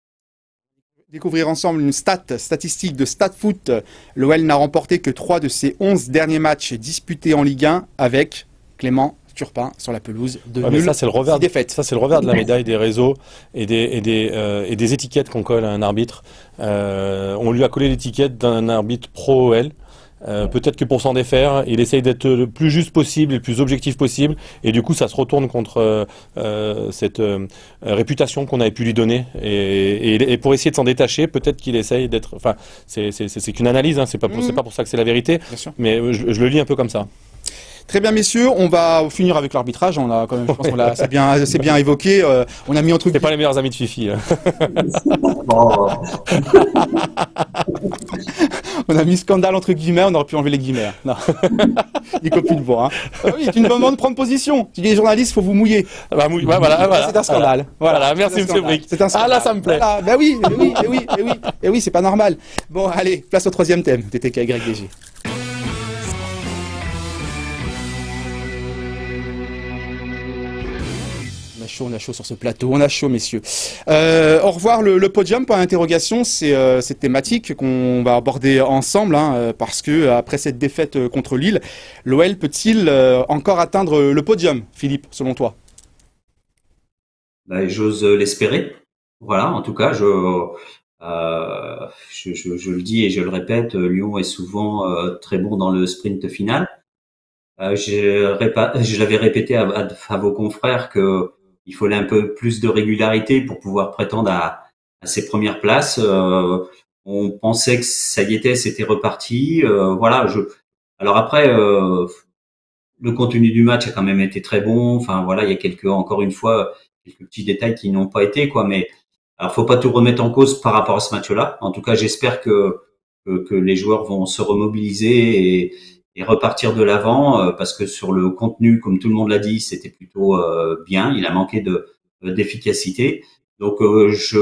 Découvrir ensemble une stat statistique de StatFoot. L'O L n'a remporté que trois de ses onze derniers matchs disputés en Ligue un avec Clément Turpin sur la pelouse de Ouais, mais nul, ça c'est le revers. six défaites. Ça c'est le revers de la médaille des réseaux et des et des euh, et des étiquettes qu'on colle à un arbitre. Euh, on lui a collé l'étiquette d'un arbitre pro O L. Euh, peut-être que pour s'en défaire, il essaye d'être le plus juste possible et le plus objectif possible, et du coup, ça se retourne contre euh, euh, cette euh, réputation qu'on avait pu lui donner. Et, et, et pour essayer de s'en détacher, peut-être qu'il essaye d'être. Enfin, c'est c'est c'est c'est qu'une analyse, hein, c'est pas pour, c'est pas pour ça que c'est la vérité, Bien sûr. mais je, je le lis un peu comme ça. Très bien, messieurs, on va finir avec l'arbitrage. On a quand même, je pense qu'on l'a c'est bien, c'est bien évoqué. Euh, on a mis entre C'est pas les meilleurs amis de Fifi. Là. Bon, on a mis scandale entre guillemets, on aurait pu enlever les guillemets. Non. Il copie de voix. Hein. Ah oui, tu nous demandes de prendre position. Tu dis les journalistes, faut vous mouiller. Ah bah, mouille- ouais, voilà, voilà. C'est un scandale. Voilà, Voilà, merci, c'est un monsieur scandale. Brick. C'est un Ah scandale. là, ça me plaît. Voilà. Ben oui, eh oui, eh oui, eh oui, eh oui, c'est pas normal. Bon, allez, place au troisième thème. T T K Y D G. On a chaud, on a chaud sur ce plateau, on a chaud, messieurs. Euh, au revoir le, le podium, point d'interrogation, c'est euh, cette thématique qu'on va aborder ensemble, hein, euh, parce que euh, après cette défaite euh, contre Lille, l'O L peut-il euh, encore atteindre le podium, Philippe, selon toi? ben, j'ose l'espérer. Voilà, en tout cas, je, euh, je, je, je le dis et je le répète, Lyon est souvent euh, très bon dans le sprint final. Euh, j'ai répa- je l'avais répété à, à, à vos confrères que il fallait un peu plus de régularité pour pouvoir prétendre à, à ces premières places. Euh, on pensait que ça y était, c'était reparti. Euh, voilà. Je. Alors après, euh, le contenu du match a quand même été très bon. Enfin voilà, il y a quelques, encore une fois, quelques petits détails qui n'ont pas été quoi, mais Alors, faut pas tout remettre en cause par rapport à ce match-là. En tout cas, j'espère que, que, que les joueurs vont se remobiliser et, et repartir de l'avant, euh, parce que sur le contenu, comme tout le monde l'a dit, c'était plutôt euh, bien. Il a manqué de d'efficacité. Donc, euh, je,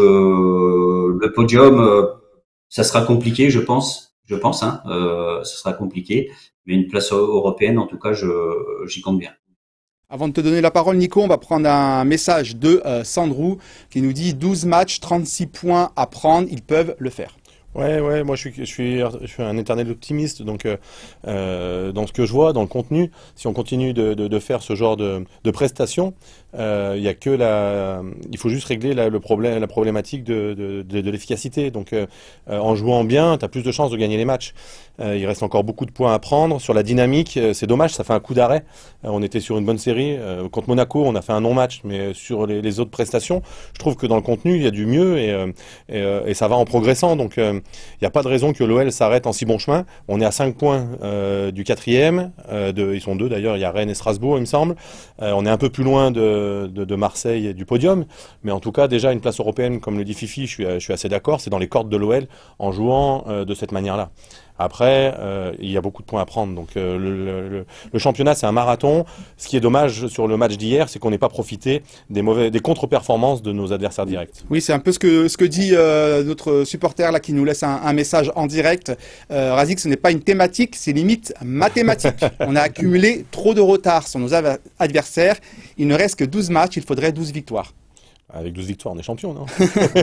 le podium, euh, ça sera compliqué, je pense. Je pense, hein, euh, ça sera compliqué. Mais une place européenne, en tout cas, je j'y compte bien. Avant de te donner la parole, Nico, on va prendre un message de euh, Sandrou qui nous dit douze matchs, trente-six points à prendre, ils peuvent le faire. Ouais, ouais, moi je suis, je suis, je suis un éternel optimiste, donc euh, euh, dans ce que je vois, dans le contenu, si on continue de, de, de faire ce genre de, de prestations, euh, il y a que la, il faut juste régler la, le problème, la problématique de, de, de, de l'efficacité. Donc euh, en jouant bien, tu as plus de chances de gagner les matchs. Euh, il reste encore beaucoup de points à prendre. Sur la dynamique, c'est dommage, ça fait un coup d'arrêt. Euh, on était sur une bonne série. Euh, contre Monaco, on a fait un non-match, mais sur les, les autres prestations, je trouve que dans le contenu, il y a du mieux et, euh, et, et ça va en progressant. Donc euh, il n'y a pas de raison que l'O L s'arrête en si bon chemin. On est à cinq points euh, du quatrième. Euh, de, ils sont deux d'ailleurs, il y a Rennes et Strasbourg, il me semble. Euh, on est un peu plus loin de, de, de Marseille et du podium. Mais en tout cas, déjà, une place européenne, comme le dit Fifi, je suis, je suis assez d'accord. C'est dans les cordes de l'O L en jouant euh, de cette manière-là. Après, euh, il y a beaucoup de points à prendre. Donc euh, le, le, le championnat, c'est un marathon. Ce qui est dommage sur le match d'hier, c'est qu'on n'ait pas profité des mauvais, des contre-performances de nos adversaires directs. Oui, c'est un peu ce que ce que dit euh, notre supporter là qui nous laisse un, un message en direct. Euh, Razik, ce n'est pas une thématique, c'est limite mathématique. On a accumulé trop de retard sur nos adversaires. Il ne reste que douze matchs, il faudrait douze victoires. Avec douze victoires, on est champion, non?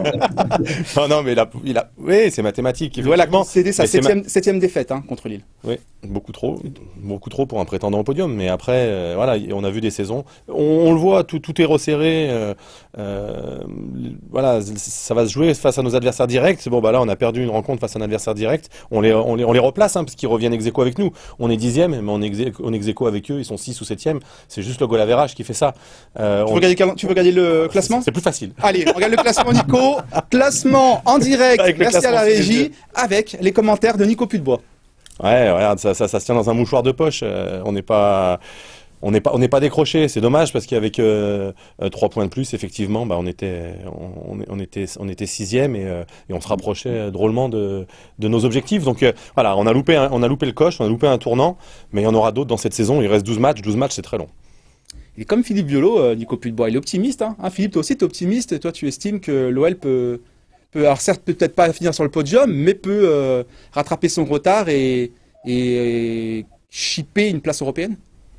Non, non, mais il a, il a, oui, c'est mathématique. Voilà, c'est sa septième, septième défaite hein, contre Lille. Oui, beaucoup trop, beaucoup trop pour un prétendant au podium. Mais après, euh, voilà, on a vu des saisons. On, on le voit, tout, tout est resserré. Euh, euh, voilà, ça va se jouer face à nos adversaires directs. Bon, bah là, on a perdu une rencontre face à un adversaire direct. On les, on les, on les replace, hein, parce qu'ils reviennent ex aequo avec nous. On est dixième, mais on est ex aequo avec eux. Ils sont six ou septième. C'est juste le goal average qui fait ça. Euh, tu, on... veux regarder, tu veux regarder le classement? C'est plus facile. Allez, on regarde le classement, Nico. Classement en direct, merci à la régie, avec les commentaires de Nico Putebois. Ouais, regarde, ça, ça, ça se tient dans un mouchoir de poche. Euh, on n'est pas, on n'est pas, on n'est pas décroché. C'est dommage parce qu'avec euh, trois points de plus, effectivement, bah, on était, on, on était, on était sixième et, euh, et on se rapprochait drôlement de, de nos objectifs. Donc euh, voilà, on a loupé, un, on a loupé le coche, on a loupé un tournant, mais il y en aura d'autres dans cette saison. Il reste douze matchs, douze matchs, c'est très long. Et comme Philippe Violo, euh, Nico Putebois, il est optimiste. Hein. Hein, Philippe, toi aussi, tu es optimiste. Et toi, tu estimes que l'O L peut, peut, alors certes, peut-être pas finir sur le podium, mais peut euh, rattraper son retard et, et, et chipper une place européenne.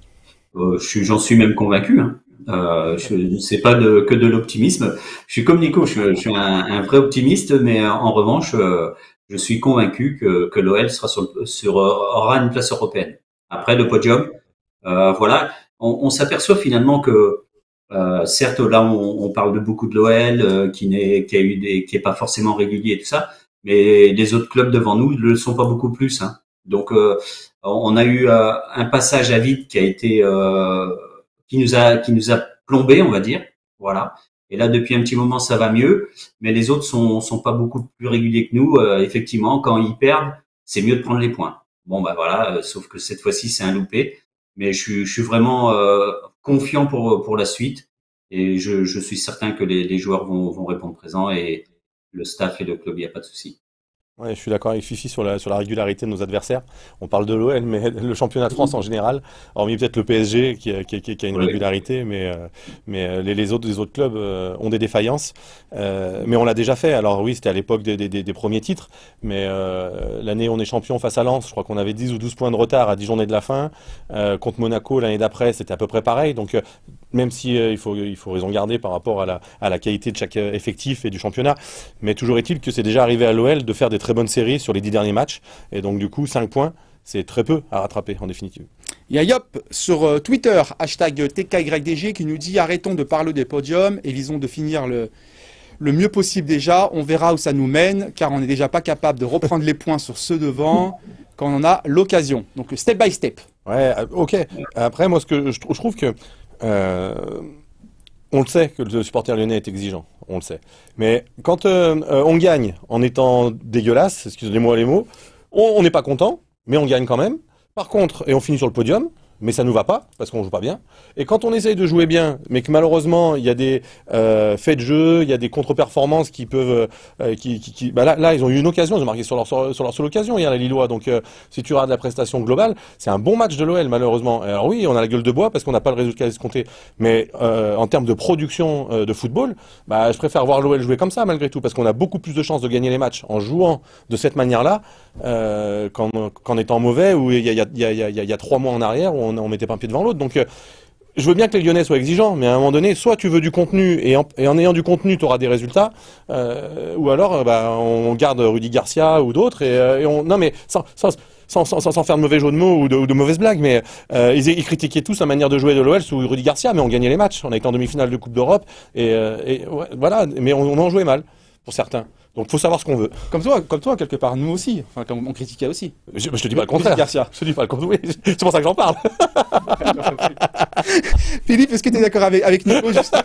euh, J'en suis même convaincu. Hein. Euh, je sais pas de, que de l'optimisme. Je suis comme Nico, je, je suis un, un vrai optimiste, mais en revanche, euh, je suis convaincu que, que l'O L sera sur, sur, aura une place européenne. Après le podium, euh, voilà. On, on s'aperçoit finalement que, euh, certes, là, on, on parle de beaucoup de l'O L euh, qui n'est, qui a eu des, qui est pas forcément régulier et tout ça, mais les autres clubs devant nous ne le sont pas beaucoup plus. Hein. Donc, euh, on a eu euh, un passage à vide qui a été, euh, qui nous a, qui nous a plombé, on va dire. Voilà. Et là, depuis un petit moment, ça va mieux, mais les autres sont, sont pas beaucoup plus réguliers que nous. Euh, effectivement, quand ils perdent, c'est mieux de prendre les points. Bon, bah voilà. Euh, sauf que cette fois-ci, c'est un loupé. Mais je suis, je suis vraiment euh, confiant pour pour la suite et je, je suis certain que les, les joueurs vont, vont répondre présent et le staff et le club, il n'y a pas de souci. Ouais, je suis d'accord avec Fifi sur la, sur la régularité de nos adversaires. On parle de l'O L, mais le championnat de France en général, hormis peut-être le P S G qui, qui, qui, qui a une oui. régularité, mais, euh, mais les, les, autres, les autres clubs euh, ont des défaillances. Euh, mais on l'a déjà fait. Alors oui, c'était à l'époque des, des, des premiers titres, mais euh, l'année où on est champion face à Lens, je crois qu'on avait dix ou douze points de retard à dix journées de la fin. Euh, contre Monaco, l'année d'après, c'était à peu près pareil. Donc euh, même si euh, il, faut, il faut raison garder par rapport à la, à la qualité de chaque effectif et du championnat, mais toujours est-il que c'est déjà arrivé à l'O L de faire des très bonne série sur les dix derniers matchs et donc du coup cinq points c'est très peu à rattraper en définitive. Il y a Yop sur Twitter hashtag T K Y D G qui nous dit arrêtons de parler des podiums et visons de finir le, le mieux possible déjà, on verra où ça nous mène car on n'est déjà pas capable de reprendre les points sur ceux devant quand on en a l'occasion, donc step by step. Ouais, ok, après moi ce que je, je trouve que euh... on le sait que le supporter lyonnais est exigeant, on le sait. Mais quand euh, euh, on gagne en étant dégueulasse, excusez-moi les mots, on n'est pas content, mais on gagne quand même. Par contre, et on finit sur le podium, mais ça nous va pas parce qu'on joue pas bien. Et quand on essaye de jouer bien, mais que malheureusement il y a des euh, faits de jeu, il y a des contre-performances qui peuvent, euh, qui, qui, qui bah là, là ils ont eu une occasion, ils ont marqué sur leur sur, sur leur seule occasion hier les Lillois. Donc euh, si tu regardes la prestation globale, c'est un bon match de l'O L malheureusement. Alors oui, on a la gueule de bois parce qu'on n'a pas le résultat escompté, mais euh, en termes de production euh, de football, bah je préfère voir l'O L jouer comme ça malgré tout parce qu'on a beaucoup plus de chances de gagner les matchs en jouant de cette manière-là euh, qu'en, qu'en étant mauvais ou il y a, il y a, il y a, il y a, il y a trois mois en arrière où on, on mettait pas un pied devant l'autre. Donc, euh, je veux bien que les Lyonnais soient exigeants, mais à un moment donné, soit tu veux du contenu et en, et en ayant du contenu, tu auras des résultats, euh, ou alors, euh, bah, on garde Rudy Garcia ou d'autres et, euh, et on, non mais sans, sans, sans, sans, sans faire de mauvais jeux de mots ou de, ou de mauvaises blagues, mais euh, ils, ils critiquaient tous la manière de jouer de l'O L sous Rudy Garcia, mais on gagnait les matchs, on a été en demi-finale de Coupe d'Europe et, euh, et ouais, voilà, mais on, on en jouait mal pour certains. Donc faut savoir ce qu'on veut. Comme toi, comme toi quelque part, nous aussi. Enfin, comme on critiquait aussi. Je, je te dis pas le contraire. Garcia. Je te dis pas le contraire. Oui, c'est pour ça que j'en parle. Philippe, est-ce que tu es d'accord avec, avec Nico justement?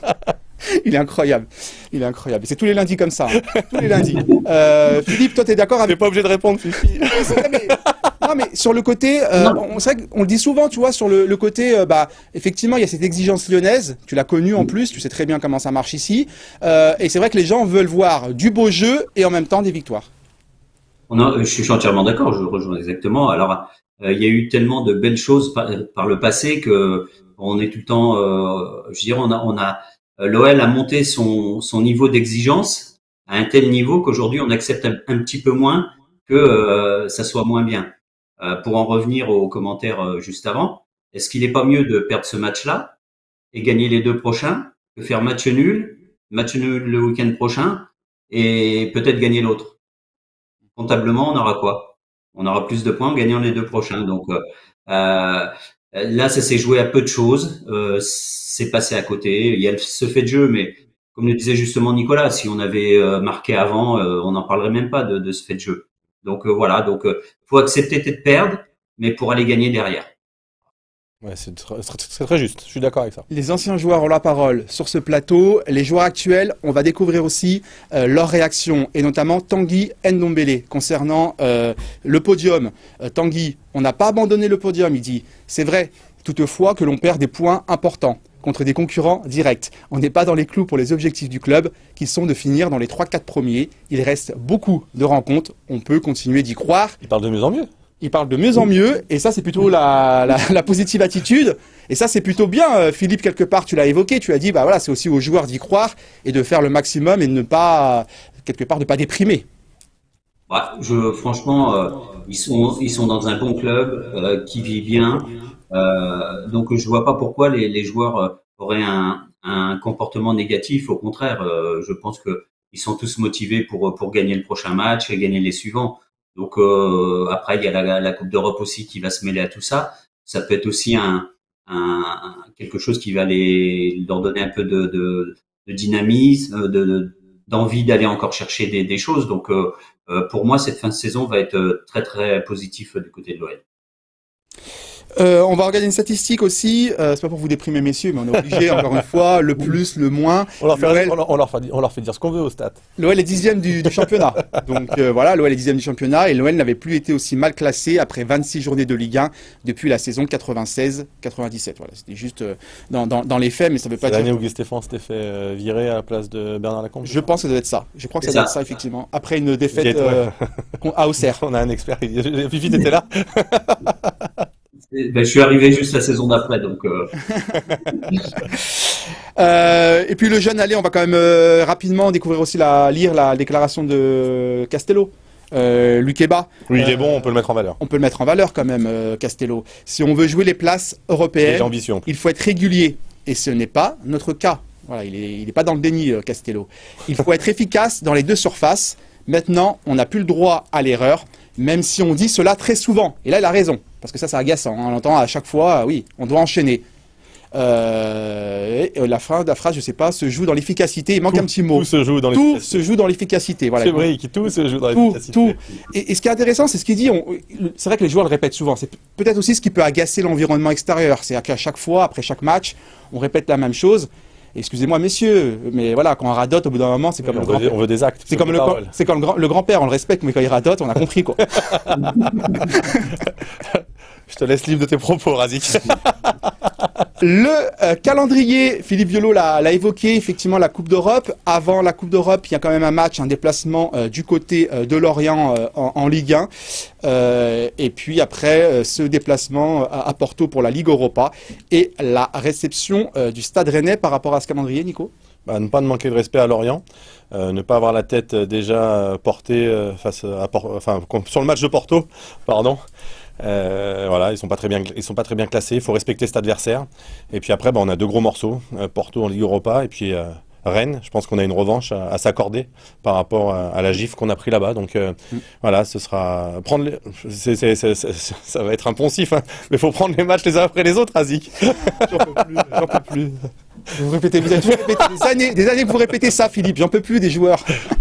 Il est incroyable. Il est incroyable. C'est tous les lundis comme ça. Hein. Tous les lundis. Euh, Philippe, toi, tu es d'accord avec... T'es pas obligé de répondre, Fifi. mais... Non, mais sur le côté, euh, on, c'est vrai qu'on le dit souvent, tu vois, sur le, le côté, euh, bah, effectivement, il y a cette exigence lyonnaise. Tu l'as connue en plus, tu sais très bien comment ça marche ici. Euh, et c'est vrai que les gens veulent voir du beau jeu et en même temps des victoires. On a, je suis entièrement d'accord, je rejoins exactement. Alors, euh, il y a eu tellement de belles choses par, par le passé que on est tout le temps, euh, je dirais, on a, on a l'O L a monté son, son niveau d'exigence à un tel niveau qu'aujourd'hui on accepte un, un petit peu moins que euh, ça soit moins bien. Euh, pour en revenir aux commentaires euh, juste avant, est-ce qu'il n'est pas mieux de perdre ce match-là et gagner les deux prochains que faire match nul, match nul le week-end prochain et peut-être gagner l'autre? Comptablement, on aura quoi? On aura plus de points en gagnant les deux prochains. Donc euh, euh, là, ça s'est joué à peu de choses. Euh, c'est passé à côté. Il y a ce fait de jeu, mais comme le disait justement Nicolas, si on avait euh, marqué avant, euh, on n'en parlerait même pas de, de ce fait de jeu. Donc euh, voilà, donc euh, faut accepter de perdre, mais pour aller gagner derrière. Ouais, c'est très, très, très juste, je suis d'accord avec ça. Les anciens joueurs ont la parole sur ce plateau. Les joueurs actuels, on va découvrir aussi euh, leurs réactions, et notamment Tanguy Ndombele concernant euh, le podium. Euh, Tanguy, on n'a pas abandonné le podium, il dit. C'est vrai, toutefois que l'on perd des points importants contre des concurrents directs. On n'est pas dans les clous pour les objectifs du club, qui sont de finir dans les trois quatre premiers. Il reste beaucoup de rencontres, on peut continuer d'y croire. Il parle de mieux en mieux. Il parle de mieux en mieux, et ça c'est plutôt la, la, la positive attitude, et ça c'est plutôt bien. Philippe, quelque part tu l'as évoqué, tu as dit bah voilà, c'est aussi aux joueurs d'y croire et de faire le maximum et de ne pas, quelque part, de pas déprimer. Ouais, je, franchement, euh, ils sont ils sont dans un bon club euh, qui vit bien, euh, donc je vois pas pourquoi les, les joueurs euh, auraient un, un comportement négatif. Au contraire, euh, je pense que ils sont tous motivés pour pour gagner le prochain match et gagner les suivants. Donc euh, après il y a la, la Coupe d'Europe aussi qui va se mêler à tout ça. Ça peut être aussi un, un, un quelque chose qui va les leur donner un peu de, de, de dynamisme, de, de d'envie d'aller encore chercher des, des choses. Donc euh, pour moi cette fin de saison va être très très positif du côté de l'O L. Euh, on va regarder une statistique aussi, euh, c'est pas pour vous déprimer messieurs, mais on est obligé encore une fois, le plus, le moins. On leur fait, on leur, on leur fait, on leur fait dire ce qu'on veut au stade. L'O L est dixième du, du championnat, donc euh, voilà, l'O L est dixième du championnat et l'O L n'avait plus été aussi mal classé après vingt-six journées de Ligue un depuis la saison quatre-vingt-seize quatre-vingt-dix-sept. Voilà, c'était juste euh, dans, dans, dans les faits, mais ça veut pas dire... C'est l'année où Guy Stéphane s'était fait euh, virer à la place de Bernard Lacombe. Je pense que ça doit être ça, je crois que ça, ça doit être ça effectivement, après une défaite euh, à Auxerre. On a un expert, Fifi t'étais là. Ben, je suis arrivé juste la saison d'après, donc. Euh... euh, et puis le jeune, allez, on va quand même euh, rapidement découvrir aussi la lire la déclaration de Castello. Euh, Luqueba. Oui, il euh, est bon, on peut le mettre en valeur. On peut le mettre en valeur quand même, euh, Castello. Si on veut jouer les places européennes, il faut être régulier. Et ce n'est pas notre cas. Voilà, il est, il est pas dans le déni, euh, Castello. Il faut être efficace dans les deux surfaces. Maintenant, on n'a plus le droit à l'erreur, même si on dit cela très souvent. Et là, il a raison. Parce que ça, c'est agaçant. Hein. On entend à chaque fois, oui, on doit enchaîner. Euh, et la phrase, la phrase, je sais pas, se joue dans l'efficacité. Il manque tout, un petit mot. Tout se joue dans l'efficacité. Tout se joue dans l'efficacité. Voilà. C'est vrai, tout se joue dans tout, l'efficacité. Tout. Et, et ce qui est intéressant, c'est ce qu'il dit. C'est vrai que les joueurs le répètent souvent. C'est peut-être aussi ce qui peut agacer l'environnement extérieur. C'est qu'à chaque fois, après chaque match, on répète la même chose. Excusez-moi, messieurs, mais voilà, quand on radote, au bout d'un moment, c'est comme oui, le grand veut, on veut des actes. C'est comme, le, c'est comme le, grand, le grand-père, on le respecte, mais quand il radote, on a compris, quoi. je, Je te laisse libre de tes propos, Razik. Le euh, calendrier, Philippe Violo l'a l'a évoqué, effectivement la Coupe d'Europe. Avant la Coupe d'Europe, il y a quand même un match, un déplacement euh, du côté euh, de Lorient euh, en, en Ligue un. Euh, et puis après, euh, ce déplacement à, à Porto pour la Ligue Europa et la réception euh, du Stade Rennais par rapport à ce calendrier, Nico. Bah, ne pas manquer de respect à Lorient, euh, ne pas avoir la tête déjà portée euh, face à Por- enfin, sur le match de Porto, pardon. Euh, voilà, ils sont pas très bien, ils sont pas très bien classés. Il faut respecter cet adversaire. Et puis après, bah, on a deux gros morceaux, euh, Porto en Ligue Europa et puis euh, Rennes. Je pense qu'on a une revanche à, à s'accorder par rapport à, à la gifle qu'on a pris là-bas. Donc euh, mm. voilà, ce sera prendre. Les... c'est, c'est, c'est, c'est, ça va être un poncif, hein, mais faut prendre les matchs les uns après les autres, Azik. J'en peux plus. J'en peux plus. Vous répétez, vous avez toujours répété des années, des années que vous répétez ça, Philippe. J'en peux plus des joueurs.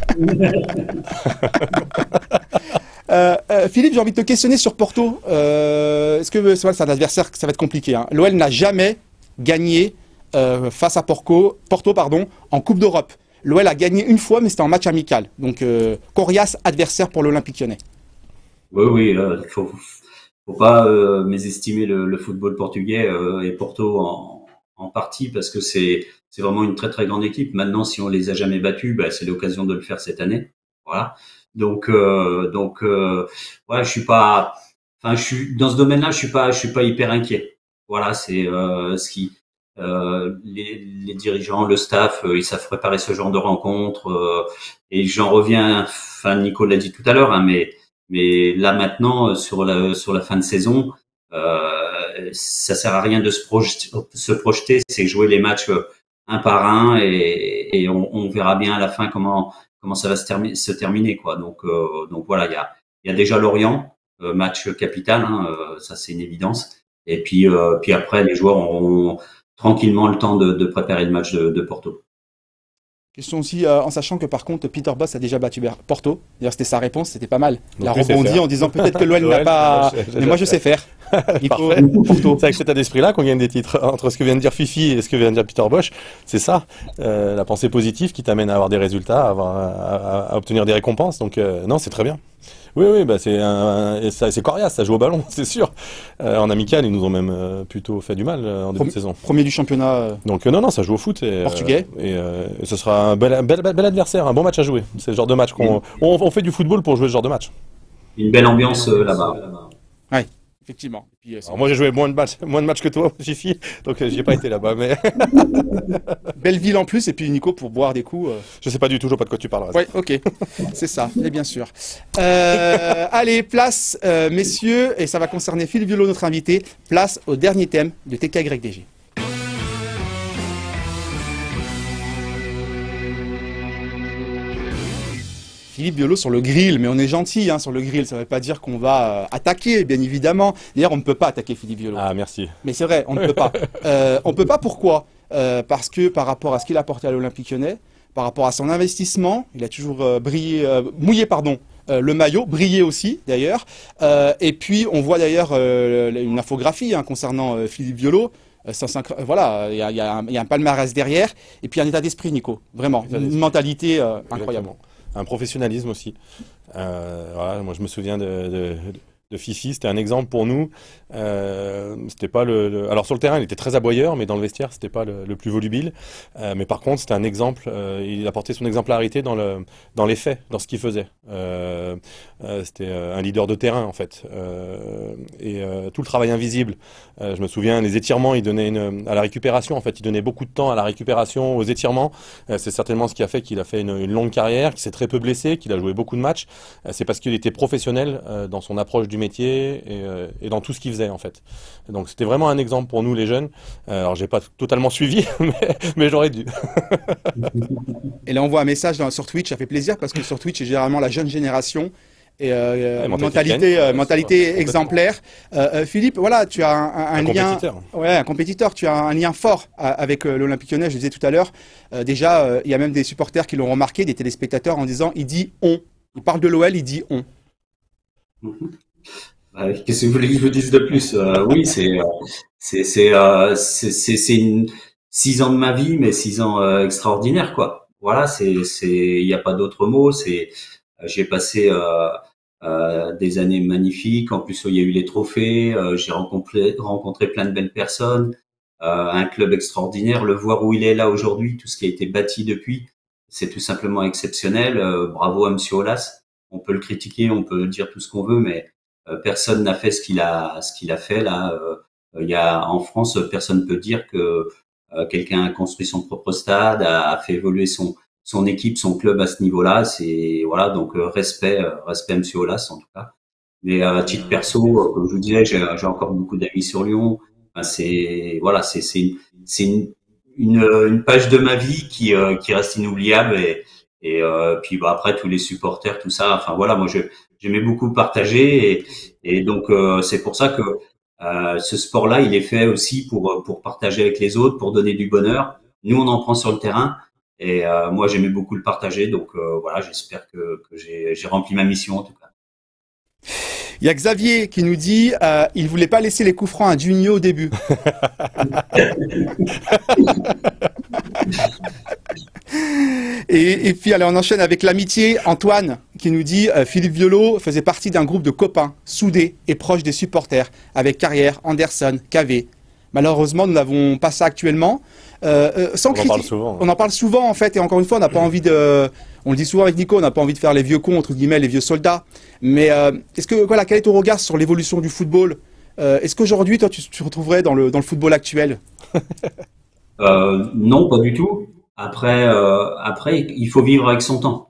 Euh, euh, Philippe, j'ai envie de te questionner sur Porto. Euh, est-ce que c'est un adversaire que ça va être compliqué, hein. L'O L n'a jamais gagné euh, face à Porto, Porto pardon, en Coupe d'Europe. L'O L a gagné une fois, mais c'était en match amical. Donc, euh, coriace adversaire pour l'Olympique Lyonnais. Oui, oui, il euh, faut, faut pas euh, mésestimer le, le football portugais euh, et Porto en, en partie parce que c'est c'est vraiment une très très grande équipe. Maintenant, si on les a jamais battus, bah, c'est l'occasion de le faire cette année. Voilà. Donc, euh, donc, euh, ouais, je suis pas, enfin, je suis dans ce domaine-là, je suis pas, je suis pas hyper inquiet. Voilà, c'est euh, ce qui, euh, les, les dirigeants, le staff, euh, ils savent préparer ce genre de rencontres. Euh, et j'en reviens, enfin, Nico l'a dit tout à l'heure, hein, mais, mais là maintenant, sur la, sur la fin de saison, euh, ça sert à rien de se projeter, se projeter, c'est jouer les matchs un par un et, et on, on verra bien à la fin comment. comment ça va se, termi- se terminer quoi. Donc euh, donc voilà, il y a il y a déjà Lorient, euh, match capital, hein, euh, ça c'est une évidence. Et puis euh, puis après les joueurs auront tranquillement le temps de, de préparer le match de, de Porto. Question aussi, euh, en sachant que par contre Peter Bosz a déjà battu Porto. D'ailleurs c'était sa réponse, c'était pas mal. Il a rebondi en disant peut-être que l'O L n'a pas, mais moi je sais faire. Il faut... C'est avec cet état d'esprit-là qu'on gagne des titres. Entre ce que vient de dire Fifi et ce que vient de dire Peter Bosz, c'est ça, euh, la pensée positive qui t'amène à avoir des résultats, à, avoir, à, à obtenir des récompenses. Donc euh, non, c'est très bien. Oui, oui, bah c'est un, un, c'est coriace, ça joue au ballon, c'est sûr. Euh, en amical, ils nous ont même euh, plutôt fait du mal euh, en début Premi- de saison. Premier du championnat. Euh... Donc euh, non, non, ça joue au foot. Et, portugais. Euh, et, euh, et ce sera un bel, bel, bel adversaire, un bon match à jouer. C'est le genre de match qu'on on, on fait du football pour jouer ce genre de match. Une belle ambiance euh, là-bas. Oui, effectivement. Et puis, euh, Alors moi j'ai joué moins de matchs, moins de matchs que toi, Fifi, donc euh, j'y ai pas été là-bas. Mais belle ville en plus, et puis Nico pour boire des coups. Euh... Je sais pas du tout, je vois pas de quoi tu parles. Oui, ok, c'est ça, et bien sûr. Euh, allez, place, euh, messieurs, et ça va concerner Philippe Violo, notre invité. Place au dernier thème de T K Y D G. Philippe Violo sur le grill, mais on est gentil hein, sur le grill, ça ne veut pas dire qu'on va euh, attaquer, bien évidemment. D'ailleurs, on ne peut pas attaquer Philippe Violo. Ah, merci. Mais c'est vrai, on ne peut pas. Euh, on ne peut pas pourquoi euh, Parce que par rapport à ce qu'il a apporté à l'Olympique Lyonnais, par rapport à son investissement, il a toujours euh, brillé, euh, mouillé pardon, euh, le maillot, brillé aussi d'ailleurs. Euh, et puis, on voit d'ailleurs euh, une infographie hein, concernant euh, Philippe Violo. Euh, voilà, il y a, y, a y a un palmarès derrière. Et puis un état d'esprit, Nico. Vraiment, une mentalité euh, incroyable. Un professionnalisme aussi. Euh, voilà, moi je me souviens de, de, de Fifi, c'était un exemple pour nous. Euh, c'était pas le, le, alors sur le terrain il était très aboyeur, mais dans le vestiaire c'était pas le, le plus volubile. Euh, mais par contre c'était un exemple. Euh, il apportait son exemplarité dans le, dans les faits, dans ce qu'il faisait. Euh, euh, c'était un leader de terrain en fait. Euh, et euh, tout le travail invisible. Euh, je me souviens les étirements, il donnait une, à la récupération en fait, il donnait beaucoup de temps à la récupération, aux étirements. Euh, c'est certainement ce qui a fait qu'il a fait une, une longue carrière, qu'il s'est très peu blessé, qu'il a joué beaucoup de matchs. Euh, c'est parce qu'il était professionnel euh, dans son approche du métier et, euh, et dans tout ce qu'il faisait en fait. Donc c'était vraiment un exemple pour nous les jeunes. Euh, alors j'ai pas totalement suivi, mais, mais j'aurais dû. Et là on voit un message dans, sur Twitch, ça fait plaisir parce que sur Twitch c'est généralement la jeune génération. Et euh, ouais, mentalité, euh, mentalité exemplaire. Euh, euh, Philippe, voilà, tu as un, un, un, un lien, compétiteur. Ouais, un compétiteur. Tu as un lien fort à, avec euh, l'Olympique Lyonnais. Je disais tout à l'heure. Euh, déjà, euh, il y a même des supporters qui l'ont remarqué, des téléspectateurs, en disant, il dit on. Il parle de l'O L, il dit on. Euh, Qu'est-ce que vous voulez que je vous dise de plus? euh, Oui, c'est euh, c'est c'est euh, c'est c'est une six ans de ma vie, mais six ans euh, extraordinaires quoi. Voilà, c'est c'est il y a pas d'autre mot. C'est j'ai passé euh, euh, des années magnifiques. En plus, il y a eu les trophées. Euh, j'ai rencontré, rencontré plein de belles personnes. Euh, un club extraordinaire. Le voir où il est là aujourd'hui, tout ce qui a été bâti depuis, c'est tout simplement exceptionnel. Euh, bravo à Monsieur Aulas. On peut le critiquer, on peut dire tout ce qu'on veut, mais euh, personne n'a fait ce qu'il a, ce qu'il a fait là. Euh, il y a en France, personne peut dire que euh, quelqu'un a construit son propre stade, a, a fait évoluer son son équipe, son club à ce niveau-là. C'est voilà, donc euh, respect, euh, respect à Monsieur Aulas en tout cas. Mais euh, à titre perso, euh, comme je vous disais, j'ai j'ai encore beaucoup d'amis sur Lyon. Enfin, c'est voilà, c'est c'est une, c'est une, une une page de ma vie qui euh, qui reste inoubliable et et euh, puis bah après tous les supporters, tout ça. Enfin voilà, moi je j'aimais beaucoup partager et et donc euh, c'est pour ça que euh, ce sport-là, il est fait aussi pour pour partager avec les autres, pour donner du bonheur. Nous, on en prend sur le terrain et euh, moi j'aimais beaucoup le partager. Donc euh, voilà, j'espère que que j'ai j'ai rempli ma mission en tout cas. Il y a Xavier qui nous dit euh, il voulait pas laisser les coups francs à Junio au début. et, et puis allez, on enchaîne avec l'amitié. Antoine qui nous dit euh, Philippe Violo faisait partie d'un groupe de copains soudés et proches des supporters avec Carrière, Anderson, Cavé. Malheureusement, nous n'avons pas ça actuellement. Euh, euh, sans on en parle souvent. On en parle souvent en fait, et encore une fois, on n'a pas envie de. On le dit souvent avec Nico, on n'a pas envie de faire les vieux cons entre guillemets, les vieux soldats. Mais euh, est-ce que voilà, quel est ton regard sur l'évolution du football? euh, Est-ce qu'aujourd'hui, toi, tu te retrouverais dans le dans le football actuel? euh, Non, pas du tout. Après, euh, après, il faut vivre avec son temps.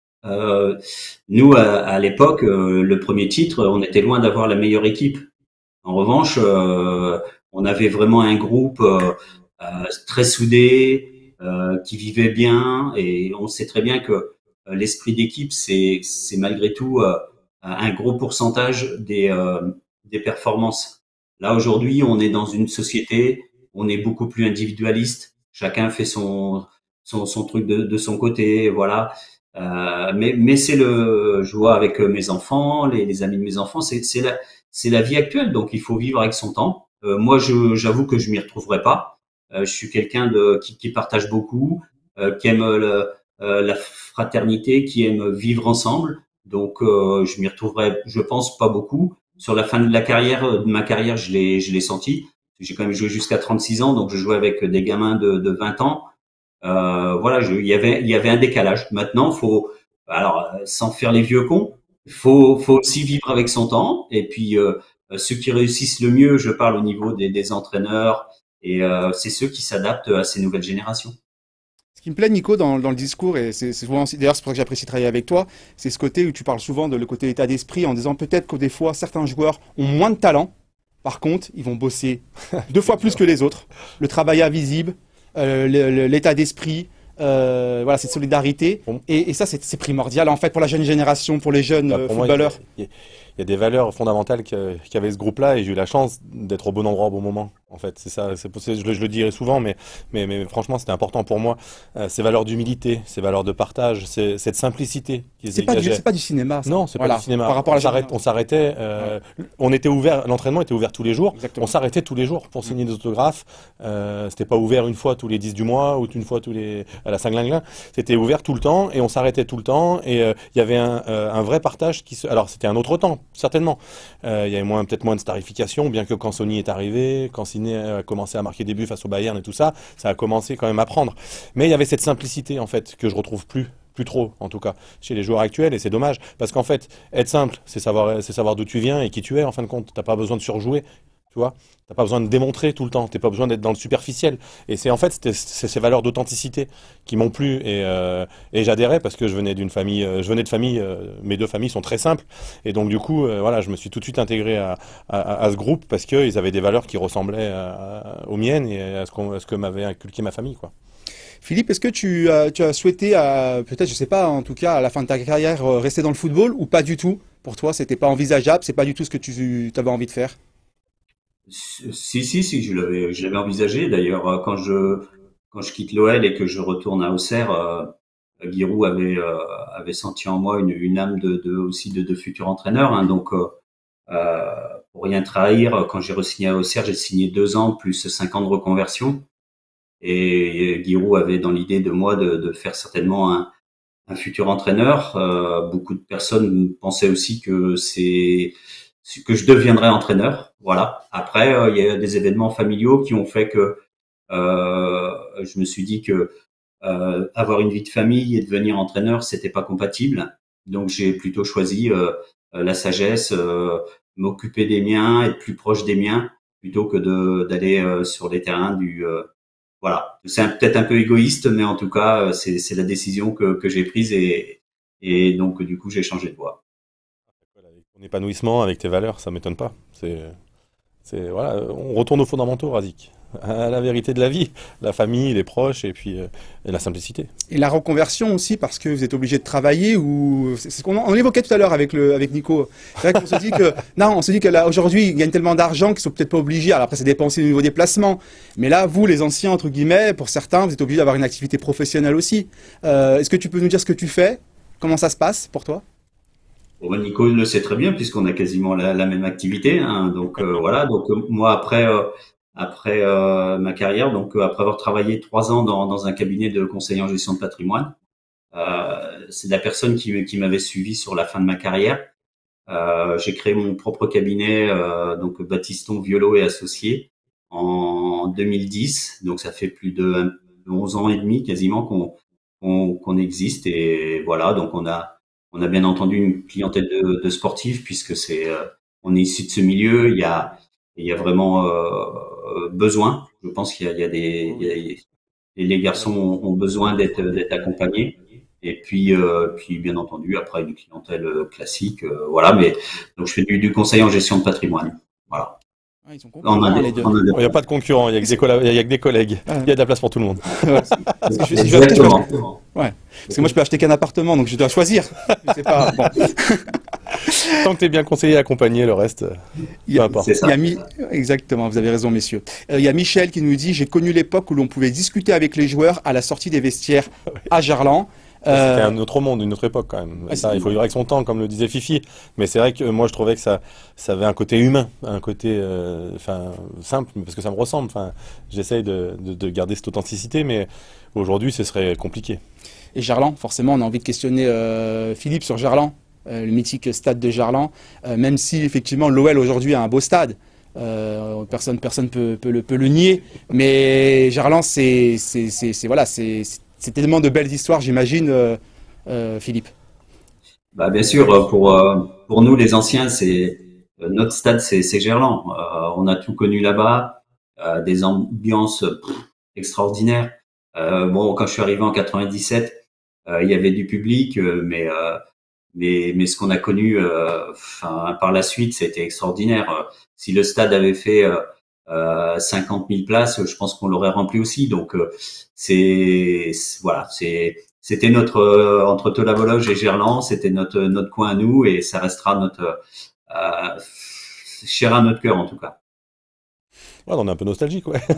Euh, nous, à, à l'époque, euh, le premier titre, on était loin d'avoir la meilleure équipe. En revanche, euh, on avait vraiment un groupe euh, euh, très soudé, euh, qui vivait bien, et on sait très bien que euh, l'esprit d'équipe, c'est, c'est malgré tout euh, un gros pourcentage des, euh, des performances. Là, aujourd'hui, on est dans une société, on est beaucoup plus individualiste. Chacun fait son son, son truc de, de son côté, voilà. Euh, mais mais c'est le, je vois avec mes enfants, les, les amis de mes enfants, c'est c'est la c'est la vie actuelle, donc il faut vivre avec son temps. Euh, moi, je, j'avoue que je m'y retrouverai pas. Euh, je suis quelqu'un de qui, qui partage beaucoup, euh, qui aime le, euh, la fraternité, qui aime vivre ensemble. Donc, euh, je m'y retrouverai, je pense, pas beaucoup. Sur la fin de la carrière, de ma carrière, je l'ai, je l'ai senti. J'ai quand même joué jusqu'à trente-six ans, donc je jouais avec des gamins de, de vingt ans. Euh, voilà, je, il y avait, il y avait un décalage. Maintenant, faut, alors, sans faire les vieux cons, faut, faut aussi vivre avec son temps. Et puis, euh, ceux qui réussissent le mieux, je parle au niveau des, des entraîneurs, et euh, c'est ceux qui s'adaptent à ces nouvelles générations. Ce qui me plaît, Nico, dans, dans le discours, et c'est souvent, d'ailleurs, c'est pour ça que j'apprécie travailler avec toi, c'est ce côté où tu parles souvent de le côté état d'esprit, en disant peut-être que des fois, certains joueurs ont moins de talent. Par contre, ils vont bosser deux fois plus que les autres. Le travail invisible, euh, l'état d'esprit, euh, voilà, cette solidarité. Et, et ça, c'est primordial, en fait, pour la jeune génération, pour les jeunes bah, pour footballeurs. Moi, il, y a, il y a des valeurs fondamentales qu'avait ce groupe-là, et j'ai eu la chance d'être au bon endroit au bon moment. En fait, c'est ça. C'est je, je le dirai souvent, mais, mais, mais franchement, c'était important pour moi. Euh, ces valeurs d'humilité, ces valeurs de partage, cette simplicité qui se dégageait. C'est pas du cinéma. Ça. Non, c'est voilà. pas du cinéma. Par rapport à la on s'arrêtait. Euh, ouais. On était ouvert. L'entraînement était ouvert tous les jours. Exactement. On s'arrêtait tous les jours pour signer mmh. des autographes. Euh, c'était pas ouvert une fois tous les dix du mois ou une fois tous les à la Saint-Glinglin. C'était ouvert tout le temps et on s'arrêtait tout le temps. Et il euh, y avait un, euh, un vrai partage qui se. Alors c'était un autre temps, certainement. Il euh, y avait moins, peut-être moins de starification, bien que quand Sony est arrivé, quand Ciné a commencé à marquer des buts face au Bayern et tout ça, ça a commencé quand même à prendre. Mais il y avait cette simplicité en fait que je retrouve plus, plus trop en tout cas chez les joueurs actuels, et c'est dommage parce qu'en fait être simple, c'est savoir, c'est savoir d'où tu viens et qui tu es en fin de compte. T'as pas besoin de surjouer, tu vois. T'as pas besoin de démontrer tout le temps. T'as pas besoin d'être dans le superficiel. Et c'est en fait c'est ces valeurs d'authenticité qui m'ont plu et, euh, et j'adhérais parce que je venais d'une famille, euh, je venais de famille, euh, mes deux familles sont très simples et donc du coup euh, voilà, je me suis tout de suite intégré à, à, à ce groupe parce que ils avaient des valeurs qui ressemblaient à, à, aux miennes et à ce, qu'on, à ce que m'avait inculqué ma famille, quoi. Philippe, est-ce que tu, euh, tu as souhaité, euh, peut-être, je sais pas, en tout cas à la fin de ta carrière, euh, rester dans le football ou pas du tout? Pour toi, c'était pas envisageable, c'est pas du tout ce que tu avais envie de faire? Si, si, si, je l'avais, je l'avais envisagé. D'ailleurs, quand je, quand je quitte l'O L et que je retourne à Auxerre, euh, Giroud avait, euh, avait senti en moi une, une âme de, de, aussi de, de futur entraîneur, hein. Donc, euh, pour rien trahir, quand j'ai re-signé à Auxerre, j'ai signé deux ans plus cinq ans de reconversion. Et, et Giroud avait dans l'idée de moi de, de faire certainement un, un futur entraîneur. Euh, beaucoup de personnes pensaient aussi que c'est que je deviendrais entraîneur. Voilà. Après, euh, il y a des événements familiaux qui ont fait que euh, je me suis dit que euh, avoir une vie de famille et devenir entraîneur, c'était pas compatible. Donc, j'ai plutôt choisi euh, la sagesse, euh, m'occuper des miens, être plus proche des miens, plutôt que de d'aller euh, sur les terrains du euh, voilà. C'est peut-être un peu égoïste, mais en tout cas, c'est c'est la décision que que j'ai prise et et donc du coup, j'ai changé de voie. Avec ton épanouissement, avec tes valeurs, ça m'étonne pas. C'est, c'est, voilà, on retourne aux fondamentaux, Razik. À la vérité de la vie, la famille, les proches et puis euh, et la simplicité. Et la reconversion aussi parce que vous êtes obligé de travailler ou c'est ce qu'on on évoquait tout à l'heure avec le avec Nico. C'est vrai qu'on se dit que non, on se dit que là aujourd'hui ils gagnent tellement d'argent qu'ils sont peut-être pas obligés. Alors après c'est dépensé au niveau des placements. Mais là vous les anciens entre guillemets, pour certains vous êtes obligés d'avoir une activité professionnelle aussi. Euh, est-ce que tu peux nous dire ce que tu fais? Comment ça se passe pour toi? Bon, ben, Nico le sait très bien puisqu'on a quasiment la, la même activité. Hein, donc euh, voilà. Donc euh, moi après euh, après euh, ma carrière, donc euh, après avoir travaillé trois ans dans dans un cabinet de conseiller en gestion de patrimoine, euh, c'est la personne qui qui m'avait suivi sur la fin de ma carrière. Euh, j'ai créé mon propre cabinet, euh, donc Baptiston, Violo et Associés, en deux mille dix. Donc ça fait plus de onze ans et demi quasiment qu'on qu'on, qu'on existe. Et voilà, donc on a on a bien entendu une clientèle de, de sportifs puisque c'est euh, on est issu de ce milieu. Il y a il y a vraiment euh, besoin. Je pense qu'il y a, il y a des il y a, les garçons ont, ont besoin d'être d'être accompagnés. Et puis, euh, puis bien entendu, après une clientèle classique, euh, voilà. Mais donc je fais du, du conseil en gestion de patrimoine, voilà. Ah, ils sont On a concurrents, des- les deux. on a des- Il n'y a pas de concurrents, il n'y a, que des colla- il y a que des collègues. Ah. Il y a de la place pour tout le monde. Ouais, parce que je, si je veux acheter, je peux acheter- Exactement. ouais. Parce que moi je peux acheter qu'un appartement donc je dois choisir. Je sais pas. Bon. Tant que tu es bien conseillé et accompagné, le reste, euh, Il y peu a- importe. C'est ça. Il y a Mi- Exactement, vous avez raison, messieurs. Euh, il y a Michel qui nous dit: j'ai connu l'époque où l'on pouvait discuter avec les joueurs à la sortie des vestiaires à Gerland. C'était Euh, un autre monde, une autre époque quand même. Ouais, Ça, c'est- il faut vivre avec son temps, comme le disait Fifi. Mais c'est vrai que moi, je trouvais que ça, ça avait un côté humain, un côté, euh, enfin, simple, parce que ça me ressemble. Enfin, j'essaye de, de, de garder cette authenticité, mais aujourd'hui, ce serait compliqué. Et Gerland, forcément, on a envie de questionner euh, Philippe sur Gerland, euh, le mythique stade de Gerland. Euh, même si effectivement l'O L aujourd'hui a un beau stade, euh, personne personne peut, peut le peut le nier. Mais Gerland, c'est c'est c'est c'est- voilà, c'est c'est tellement de belles histoires, j'imagine, euh, euh, Philippe. Bah bien sûr, euh, pour euh, pour nous les anciens, c'est euh, notre stade, c'est c'est Gerland. Euh, on a tout connu là-bas, euh, des ambiances pff, extraordinaires. Euh, bon, quand je suis arrivé en quatre-vingt-dix-sept, euh, il y avait du public, euh, mais euh, mais mais ce qu'on a connu, euh, enfin par la suite, c'était extraordinaire. Euh, Si le stade avait fait euh, euh, cinquante mille places, je pense qu'on l'aurait rempli aussi. Donc euh, c'est c'est- voilà, c'est c'était notre euh, entre Tolavologe et Gerland, c'était notre notre coin à nous et ça restera notre euh, cher à notre cœur en tout cas. Ouais, on est un peu nostalgique, ouais.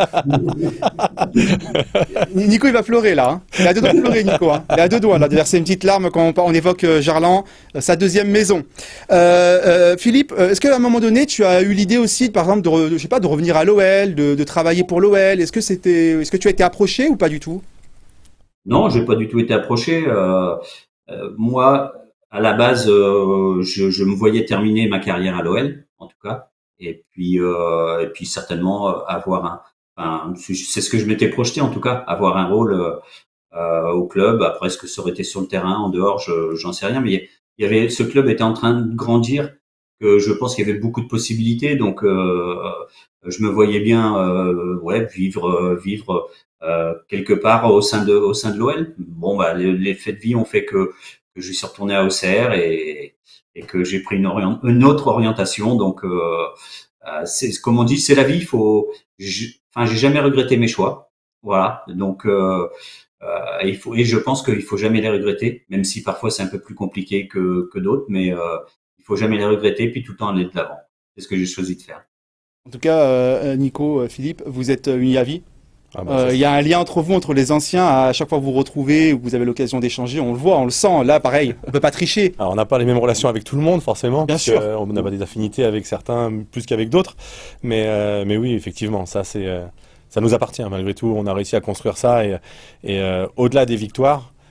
Nico, il va pleurer là. Hein. Il a deux doigts de pleurer, Nico. Hein. Il a deux doigts là de verser une petite larme quand on, on évoque euh, Gerland, euh, sa deuxième maison. Euh, euh, Philippe, euh, est-ce qu'à un moment donné, tu as eu l'idée aussi, par exemple, de, re- de- je sais pas, de revenir à l'O L, de, de travailler pour l'O L? Est-ce que c'était, est-ce que tu as été approché ou pas du tout? Non, j'ai pas du tout été approché. Euh, euh, moi, à la base, euh, je, je me voyais terminer ma carrière à l'O L, en tout cas, et puis euh, et puis certainement euh, avoir un, un c'est c'est ce que je m'étais projeté en tout cas, avoir un rôle euh, euh, au club. Après, est-ce que ça aurait été sur le terrain, en dehors, je, j'en sais rien, mais il y avait ce club était en train de grandir, que je pense qu'il y avait beaucoup de possibilités, donc euh, je me voyais bien, euh, ouais, vivre euh, vivre euh, quelque part au sein de au sein de l'O L. Bon, bah les, les faits de vie ont fait que, que je suis retourné à Auxerre et et que j'ai pris une, orient- une autre orientation. Donc, euh, euh, c'est comme on dit, c'est la vie. Il faut, j'- enfin, j'ai jamais regretté mes choix. Voilà. Donc, euh, euh, il faut et je pense qu'il faut jamais les regretter, même si parfois c'est un peu plus compliqué que que d'autres, mais euh, il faut jamais les regretter puis tout le temps aller de l'avant. C'est ce que j'ai choisi de faire. En tout cas, euh, Nico, euh, Philippe, vous êtes euh, unis à vie. Ah bah, Euh, ça, Il c'est- y a un lien entre vous, entre les anciens. À chaque fois que vous vous retrouvez ou que vous avez l'occasion d'échanger, on le voit, on le sent. Là, pareil, on peut pas tricher. Alors, on n'a pas les mêmes relations avec tout le monde, forcément. Bien parce sûr. que, euh, on n'a pas des affinités avec certains plus qu'avec d'autres. Mais, euh, mais oui, effectivement, ça, c'est, euh, ça nous appartient. Malgré tout, on a réussi à construire ça. Et, et euh, au-delà des victoires,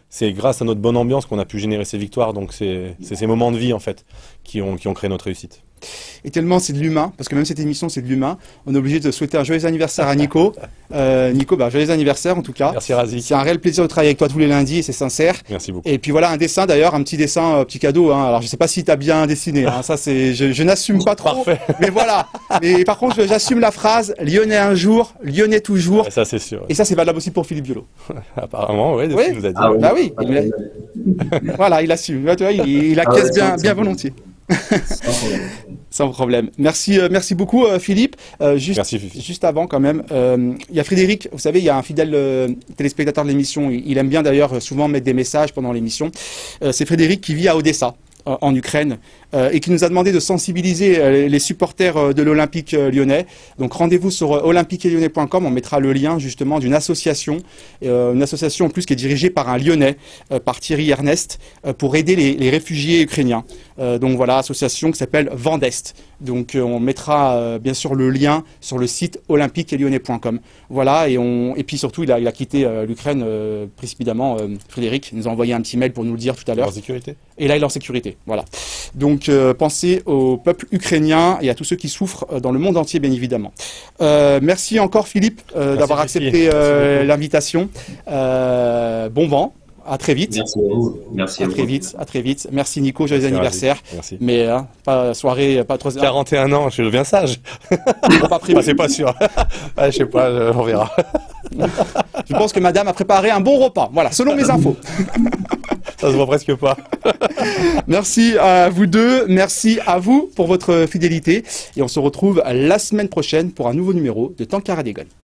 c'est grâce à notre bonne ambiance qu'on a pu générer ces victoires. Donc c'est ces moments de vie en fait qui ont, qui ont créé notre réussite. Et tellement c'est de l'humain, parce que même cette émission c'est de l'humain, on est obligé de souhaiter un joyeux anniversaire à Nico. Euh, Nico, bah, joyeux anniversaire en tout cas. Merci Razi. C'est un réel plaisir de travailler avec toi tous les lundis et c'est sincère. Merci beaucoup. Et puis voilà un dessin d'ailleurs, un petit dessin, euh, petit cadeau. Hein. Alors je sais pas si tu as bien dessiné, hein. Ça c'est, je, je n'assume pas trop. Parfait. Mais voilà. Mais par contre j'assume la phrase Lyonnais un jour, Lyonnais toujours. Ouais, ça c'est sûr. Et ça c'est valable aussi pour Philippe Biolo. Apparemment, ouais, Oui. il nous a dit. Ah, oui. Bah oui. Il a... voilà, il assume. Tu vois, il, il acquiesce Ah ouais, bien, c'est- bien c'est- volontiers. Sans problème. Sans problème. Merci, euh, merci beaucoup euh, Philippe. Euh, juste, Merci, Fifi. juste avant quand même, euh, il y a Frédéric. Vous savez, il y a un fidèle euh, téléspectateur de l'émission. Il, il aime bien d'ailleurs euh, souvent mettre des messages pendant l'émission. Euh, c'est Frédéric qui vit à Odessa, euh, en Ukraine, euh, et qui nous a demandé de sensibiliser euh, les supporters euh, de l'Olympique euh, lyonnais. Donc rendez-vous sur euh, olympique lyonnais point com. On mettra le lien justement d'une association, euh, une association en plus qui est dirigée par un Lyonnais, euh, par Thierry Ernest, euh, pour aider les, les réfugiés ukrainiens. Euh, donc voilà, association qui s'appelle Vendest. Donc euh, on mettra euh, bien sûr le lien sur le site olympique lyonnais point com. Voilà, et, on, et puis surtout il a, il a quitté euh, l'Ukraine euh, précipitamment. Euh, Frédéric il nous a envoyé un petit mail pour nous le dire tout à l'heure. En sécurité. Et là il est en sécurité. Voilà. Donc euh, pensez au peuple ukrainien et à tous ceux qui souffrent euh, dans le monde entier bien évidemment. Euh, merci encore Philippe euh, Merci, d'avoir Jessie. accepté euh, Merci beaucoup. l'invitation. Euh, bon vent. À très vite. Merci à vous. Merci À à très vous. vite. À très vite. Merci Nico. Joyeux Merci, anniversaire. Razi. Merci. Mais hein, pas soirée, pas trop. quarante et un ans, je deviens sage. pas prévu. Ah, c'est pas sûr. Ah, je sais pas, euh, on verra. Je pense que madame a préparé un bon repas. Voilà, selon mes infos. Ça se voit presque pas. Merci à vous deux. Merci à vous pour votre fidélité. Et on se retrouve la semaine prochaine pour un nouveau numéro de Tankard à Dégonne.